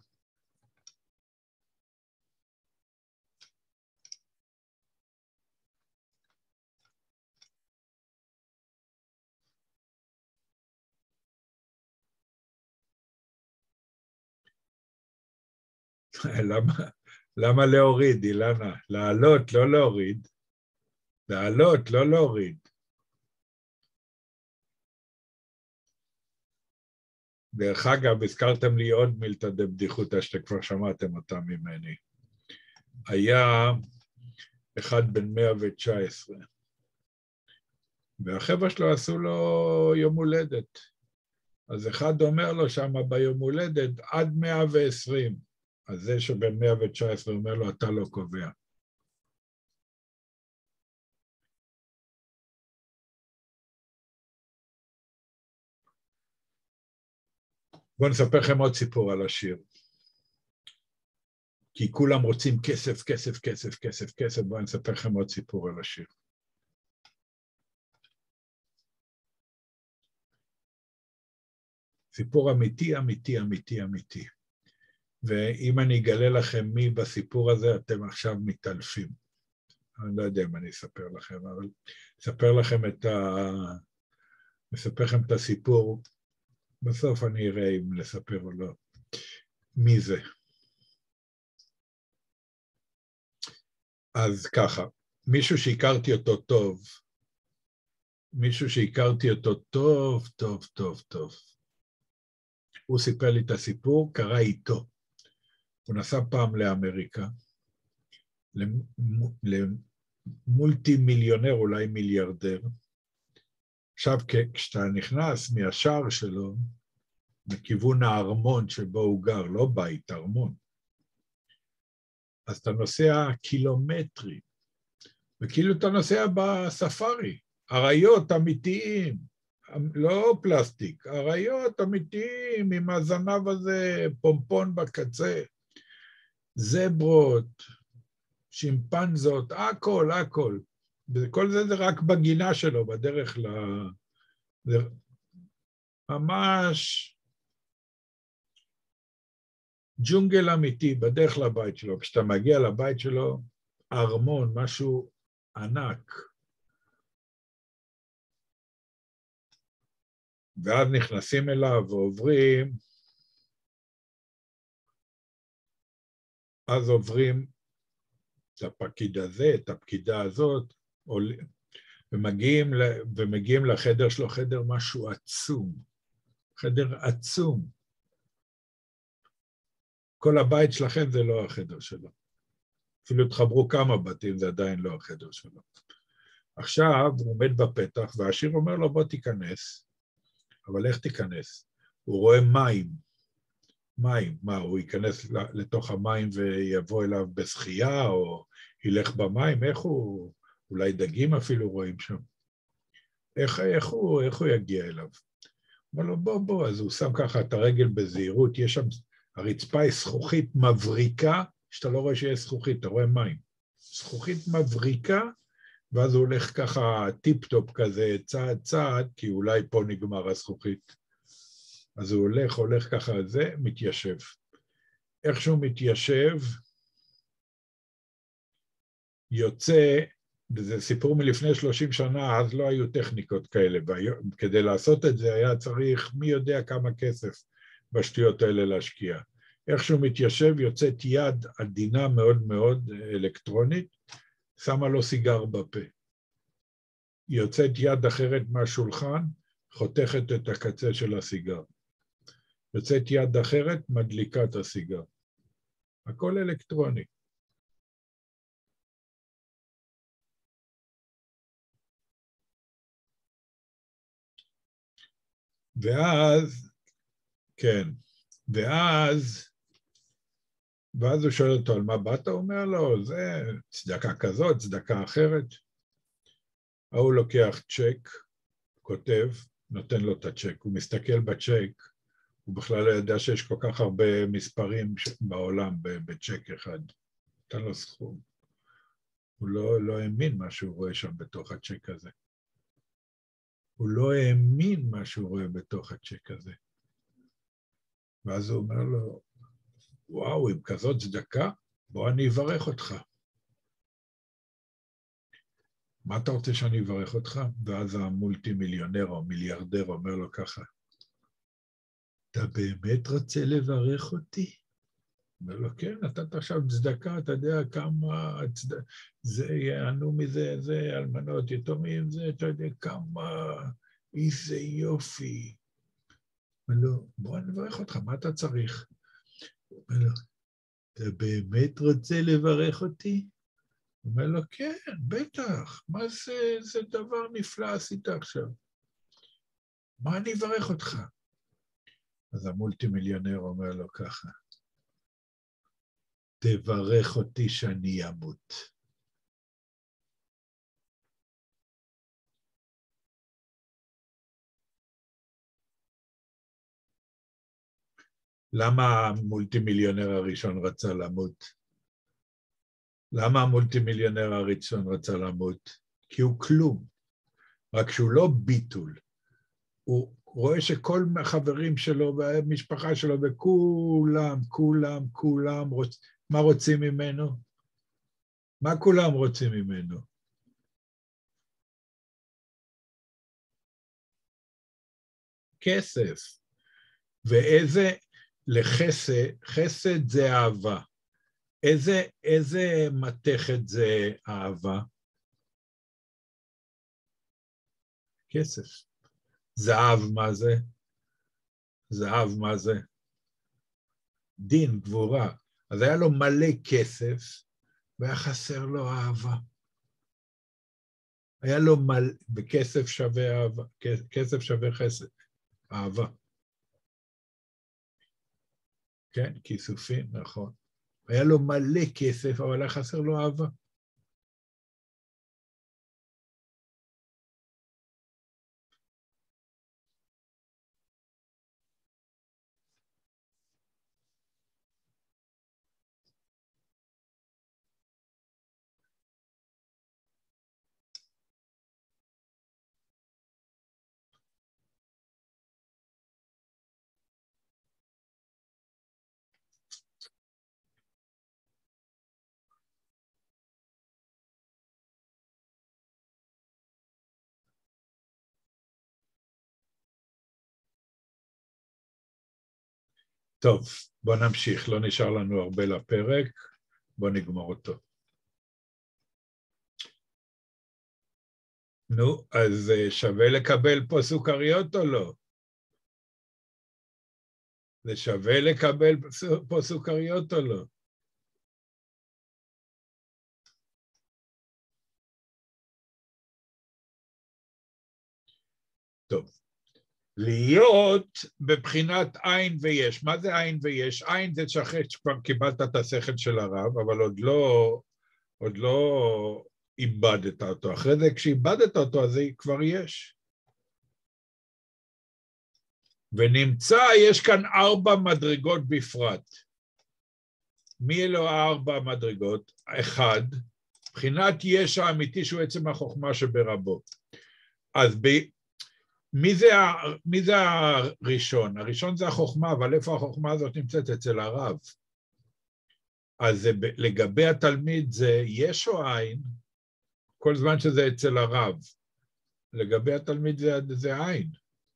למה, למה להוריד, אילנה? לעלות, לא להוריד. לעלות, לא להוריד. דרך אגב, הזכרתם לי עוד מילתא דבדיחותא שאתם כבר שמעתם אותה ממני. היה אחד בן מאה ותשע עשרה, והחבר'ה שלו עשו לו יום הולדת. אז אחד אומר לו שמה ביום הולדת עד מאה ועשרים, אז זה שבן מאה ותשע עשרה אומר לו, אתה לא קובע. בואו נספר לכם עוד סיפור על השיר. כי כולם רוצים כסף, כסף, כסף, כסף, כסף, בואו נספר לכם עוד סיפור על השיר. סיפור אמיתי, אמיתי, אמיתי, אמיתי. ואם אני אגלה לכם מי בסיפור הזה, אתם עכשיו מתעלפים. אני לא יודע אם אני אספר לכם, אבל אספר לכם את ה... אספר לכם את הסיפור, בסוף אני אראה אם לספר או לא. מי זה? אז ככה, מישהו שהכרתי אותו טוב, מישהו שהכרתי אותו טוב, טוב, טוב, טוב. הוא סיפר לי את הסיפור, קרה איתו. הוא נסע פעם לאמריקה, למולטי מיליונר, אולי מיליארדר. עכשיו, כשאתה נכנס מהשער שלו, בכיוון הארמון שבו הוא גר, לא בית, ארמון, אז אתה נוסע קילומטרים, וכאילו אתה נוסע בספארי, אריות אמיתיים, לא פלסטיק, אריות אמיתיים עם הזנב הזה, פומפון בקצה, זברות, שימפנזות, הכל, הכל. וכל זה זה רק בגינה שלו, בדרך ל... זה ממש ג'ונגל אמיתי, בדרך לבית שלו. כשאתה מגיע לבית שלו, ארמון, משהו ענק. ואז נכנסים אליו ועוברים, אז עוברים את הפקיד הזה, את הפקידה הזאת, ומגיעים, ומגיעים לחדר שלו, חדר משהו עצום, חדר עצום. כל הבית שלכם זה לא החדר שלו. אפילו תחברו כמה בתים, זה עדיין לא החדר שלו. עכשיו הוא עומד בפתח, והעשיר אומר לו, בוא תיכנס. אבל איך תיכנס? הוא רואה מים. מים. מה, הוא ייכנס לתוך המים ויבוא אליו בשחייה, או ילך במים? איך הוא... אולי דגים אפילו רואים שם. איך, איך, הוא, איך הוא יגיע אליו? הוא אומר לו, בוא, בוא. אז הוא שם ככה את הרגל בזהירות, יש שם... הרצפה היא זכוכית מבריקה, שאתה לא רואה שיש זכוכית, אתה רואה מים. זכוכית מבריקה, ואז הוא הולך ככה טיפ-טופ כזה, צעד צעד, כי אולי פה נגמר הזכוכית. אז הוא הולך, הולך ככה, זה מתיישב. איך שהוא מתיישב, יוצא, וזה סיפור מלפני שלושים שנה, אז לא היו טכניקות כאלה, וכדי לעשות את זה היה צריך מי יודע כמה כסף בשטויות האלה להשקיע. איך שהוא מתיישב, יוצאת יד עדינה מאוד מאוד אלקטרונית, שמה לו סיגר בפה. יוצאת יד אחרת מהשולחן, חותכת את הקצה של הסיגר. יוצאת יד אחרת, מדליקה את הסיגר. הכל אלקטרוני. ואז, כן, ואז, ואז הוא שואל אותו על מה באת, הוא אומר לו, זה צדקה כזאת, צדקה אחרת. הוא לוקח צ'ק, כותב, נותן לו את הצ'ק, הוא מסתכל בצ'ק, הוא בכלל לא ידע שיש כל כך הרבה מספרים בעולם בצ'ק אחד. נתן לו סכום. הוא לא, לא האמין מה שהוא רואה שם בתוך הצ'ק הזה. הוא לא האמין מה שהוא רואה בתוך הצ'ק הזה. ואז הוא אומר לו, וואו, עם כזאת צדקה, בוא אני אברך אותך. מה אתה רוצה שאני אברך אותך? ואז המולטי מיליונר או מיליארדר אומר לו ככה, אתה באמת רוצה לברך אותי? אומר לו, כן, נתת עכשיו צדקה, אתה יודע כמה, זה יענו מזה, זה אלמנות, יתומים, זה, אתה יודע כמה, איזה יופי. אומר לו, בוא נברך אותך, מה אתה צריך? אומר לו, אתה באמת רוצה לברך אותי? אומר לו, כן, בטח, מה זה, זה דבר נפלא עשית עכשיו? מה אני אברך אותך? אז המולטי מיליונר אומר לו ככה, תברך אותי שאני אמות. למה המולטי מיליונר הראשון רצה למות? למה המולטי מיליונר הראשון רצה למות? כי הוא כלום, רק שהוא לא ביטול. הוא רואה שכל החברים שלו והמשפחה שלו וכולם, כולם, כולם, רוצ... מה רוצים ממנו? מה כולם רוצים ממנו? כסף. ואיזה, לחסד, חסד זה אהבה. איזה, איזה מתכת זה אהבה? כסף. זהב מה זה? זהב מה זה? דין, גבורה. אז היה לו מלא כסף, והיה חסר לו אהבה. היה לו מלא, וכסף שווה אהבה, כסף שווה חסד, אהבה. כן, כיסופים, נכון. היה לו מלא כסף, אבל היה חסר לו אהבה. טוב, בוא נמשיך, לא נשאר לנו הרבה לפרק, בוא נגמור אותו. נו, אז שווה לקבל פה סוכריות או לא? זה שווה לקבל פה סוכריות או לא? טוב. להיות בבחינת עין ויש. מה זה עין ויש? עין זה שאחרי שכבר קיבלת את השכל של הרב, אבל עוד לא, עוד לא איבדת אותו. אחרי זה כשאיבדת אותו, אז זה כבר יש. ונמצא, יש כאן ארבע מדרגות בפרט. מי אלו הארבע מדרגות? אחד, בחינת יש האמיתי שהוא עצם החוכמה שברבו. אז ב... מי זה, מי זה הראשון? הראשון זה החוכמה, אבל איפה החוכמה הזאת נמצאת? אצל הרב. אז זה, לגבי התלמיד זה יש או עין, כל זמן שזה אצל הרב. לגבי התלמיד זה, זה עין.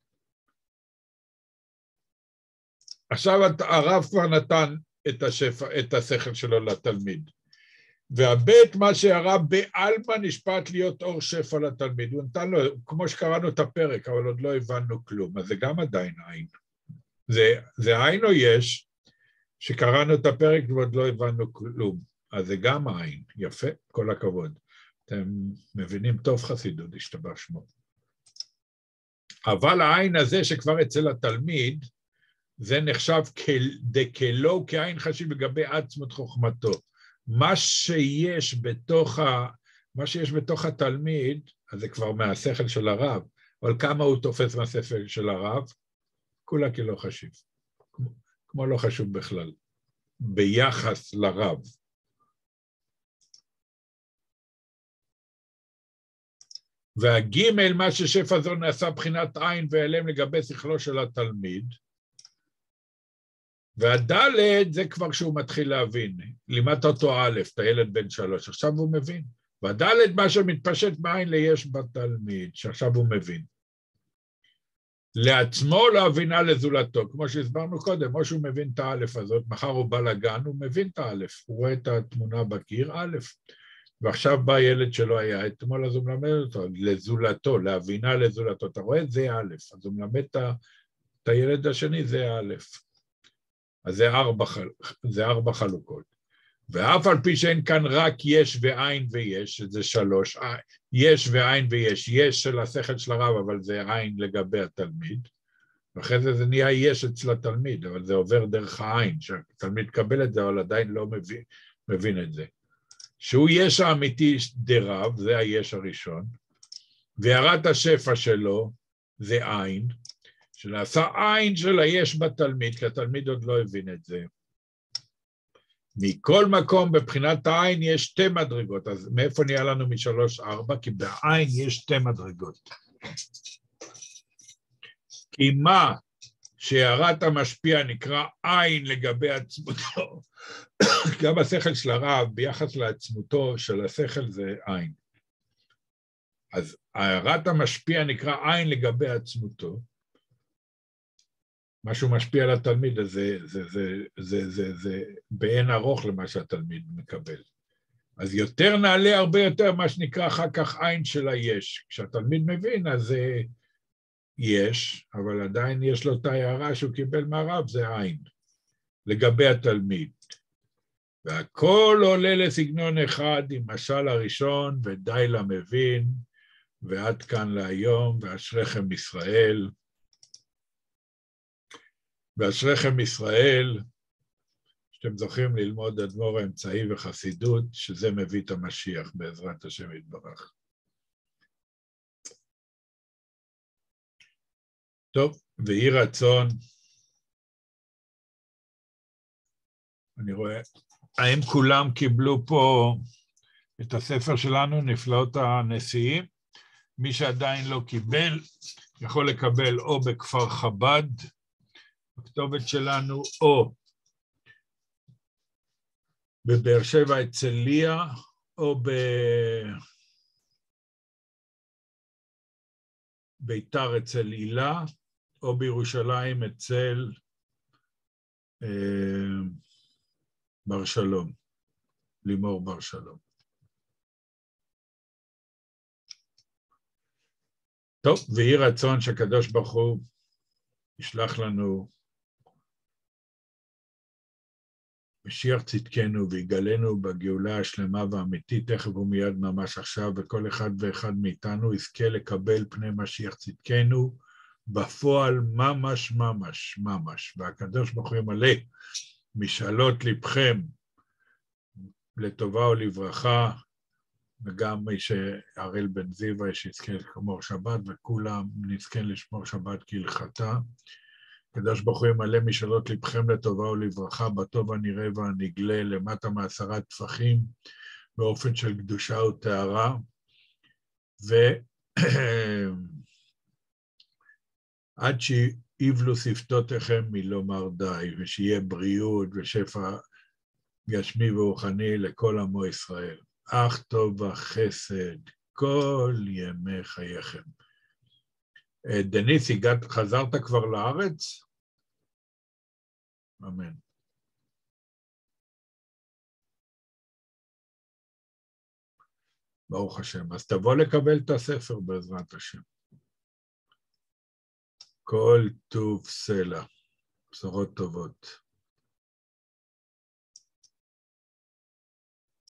עכשיו הרב כבר נתן את, השפע, את השכל שלו לתלמיד. והבית מה שהרב בעלמא נשפט להיות אור שפע לתלמיד, הוא נתן לו, כמו שקראנו את הפרק, אבל עוד לא הבנו כלום, אז זה גם עדיין עין. זה, זה עין או יש, שקראנו את הפרק ועוד לא הבנו כלום, אז זה גם עין, יפה, כל הכבוד. אתם מבינים טוב חסידות, השתבח שמו. אבל העין הזה שכבר אצל התלמיד, זה נחשב דקלו כעין חשיב לגבי עצמות חוכמתו. מה שיש בתוך, ה, מה שיש בתוך התלמיד, אז זה כבר מהשכל של הרב, אבל כמה הוא תופס מהשכל של הרב? כולה כי לא חשיב, כמו, כמו לא חשוב בכלל, ביחס לרב. והגימל, מה ששפע זו נעשה בחינת עין ואלם לגבי שכלו של התלמיד, והדלת זה כבר שהוא מתחיל להבין, לימדת אותו א', את הילד בן שלוש, עכשיו הוא מבין. והדלת מה שמתפשט בעין ליש בתלמיד, שעכשיו הוא מבין. לעצמו לא הבינה לזולתו, כמו שהסברנו קודם, או שהוא מבין את האלף הזאת, מחר הוא בא לגן, הוא מבין את האלף, הוא רואה את התמונה בקיר, א', ועכשיו בא ילד שלא היה אתמול, אז הוא מלמד אותו, לזולתו, להבינה לזולתו, אתה רואה? זה א', אז הוא מלמד את את הילד השני זה א'. אז זה ארבע, זה ארבע חלוקות. ואף על פי שאין כאן רק יש ועין ויש, זה שלוש, יש ועין ויש, יש של השכל של הרב, אבל זה עין לגבי התלמיד, ואחרי זה זה נהיה יש אצל התלמיד, אבל זה עובר דרך העין, שהתלמיד קבל את זה, אבל עדיין לא מבין, מבין את זה. שהוא יש האמיתי דרב, זה היש הראשון, והערת השפע שלו זה עין, שנעשה עין של היש בתלמיד, כי התלמיד עוד לא הבין את זה. מכל מקום בבחינת העין יש שתי מדרגות, אז מאיפה נהיה לנו משלוש ארבע? כי בעין יש שתי מדרגות. כי מה שהערת המשפיע נקרא עין לגבי עצמותו, גם השכל של הרב ביחס לעצמותו של השכל זה עין. אז הערת המשפיע נקרא עין לגבי עצמותו, משהו משפיע על התלמיד, אז זה, זה, זה, זה, זה, זה בעין ארוך למה שהתלמיד מקבל. אז יותר נעלה הרבה יותר מה שנקרא אחר כך עין של היש. כשהתלמיד מבין, אז זה יש, אבל עדיין יש לו את ההערה שהוא קיבל מהרב, זה עין, לגבי התלמיד. והכל עולה לסגנון אחד עם משל הראשון, ודי למבין, ועד כאן להיום, ואשריכם ישראל. ואשריכם ישראל, שאתם זוכים ללמוד אדמו"ר האמצעי וחסידות, שזה מביא את המשיח בעזרת השם יתברך. טוב, ויהי רצון, אני רואה, האם כולם קיבלו פה את הספר שלנו, נפלאות הנשיאים? מי שעדיין לא קיבל, יכול לקבל או בכפר חב"ד, הכתובת שלנו, או בבאר שבע אצל ליה, או בביתר אצל הילה, או בירושלים אצל אה, בר שלום, לימור בר שלום. טוב, ויהי רצון שהקדוש ברוך הוא ישלח לנו משיח צדקנו ויגלנו בגאולה השלמה והאמיתית, תכף ומיד ממש עכשיו, וכל אחד ואחד מאיתנו יזכה לקבל פני משיח צדקנו, בפועל ממש ממש ממש, והקדוש ברוך הוא ימלא משאלות לבכם לטובה ולברכה, וגם מי שהראל בן זיווה שיזכה לשמור שבת, וכולם נזכה לשמור שבת כהלכתה. הקדוש ברוך הוא ימלא משאלות לבכם לטובה ולברכה, בטוב הנראה והנגלה, למטה מעשרה טפחים, באופן של קדושה וטהרה, ועד שיבלו שפתותיכם מלומר די, ושיהיה בריאות ושפע גשמי ורוחני לכל עמו ישראל. אך טוב וחסד כל ימי חייכם. דניס, הגעת, חזרת כבר לארץ? אמן. ברוך השם. אז תבוא לקבל את הספר בעזרת השם. כל טוב סלע, בשורות טובות.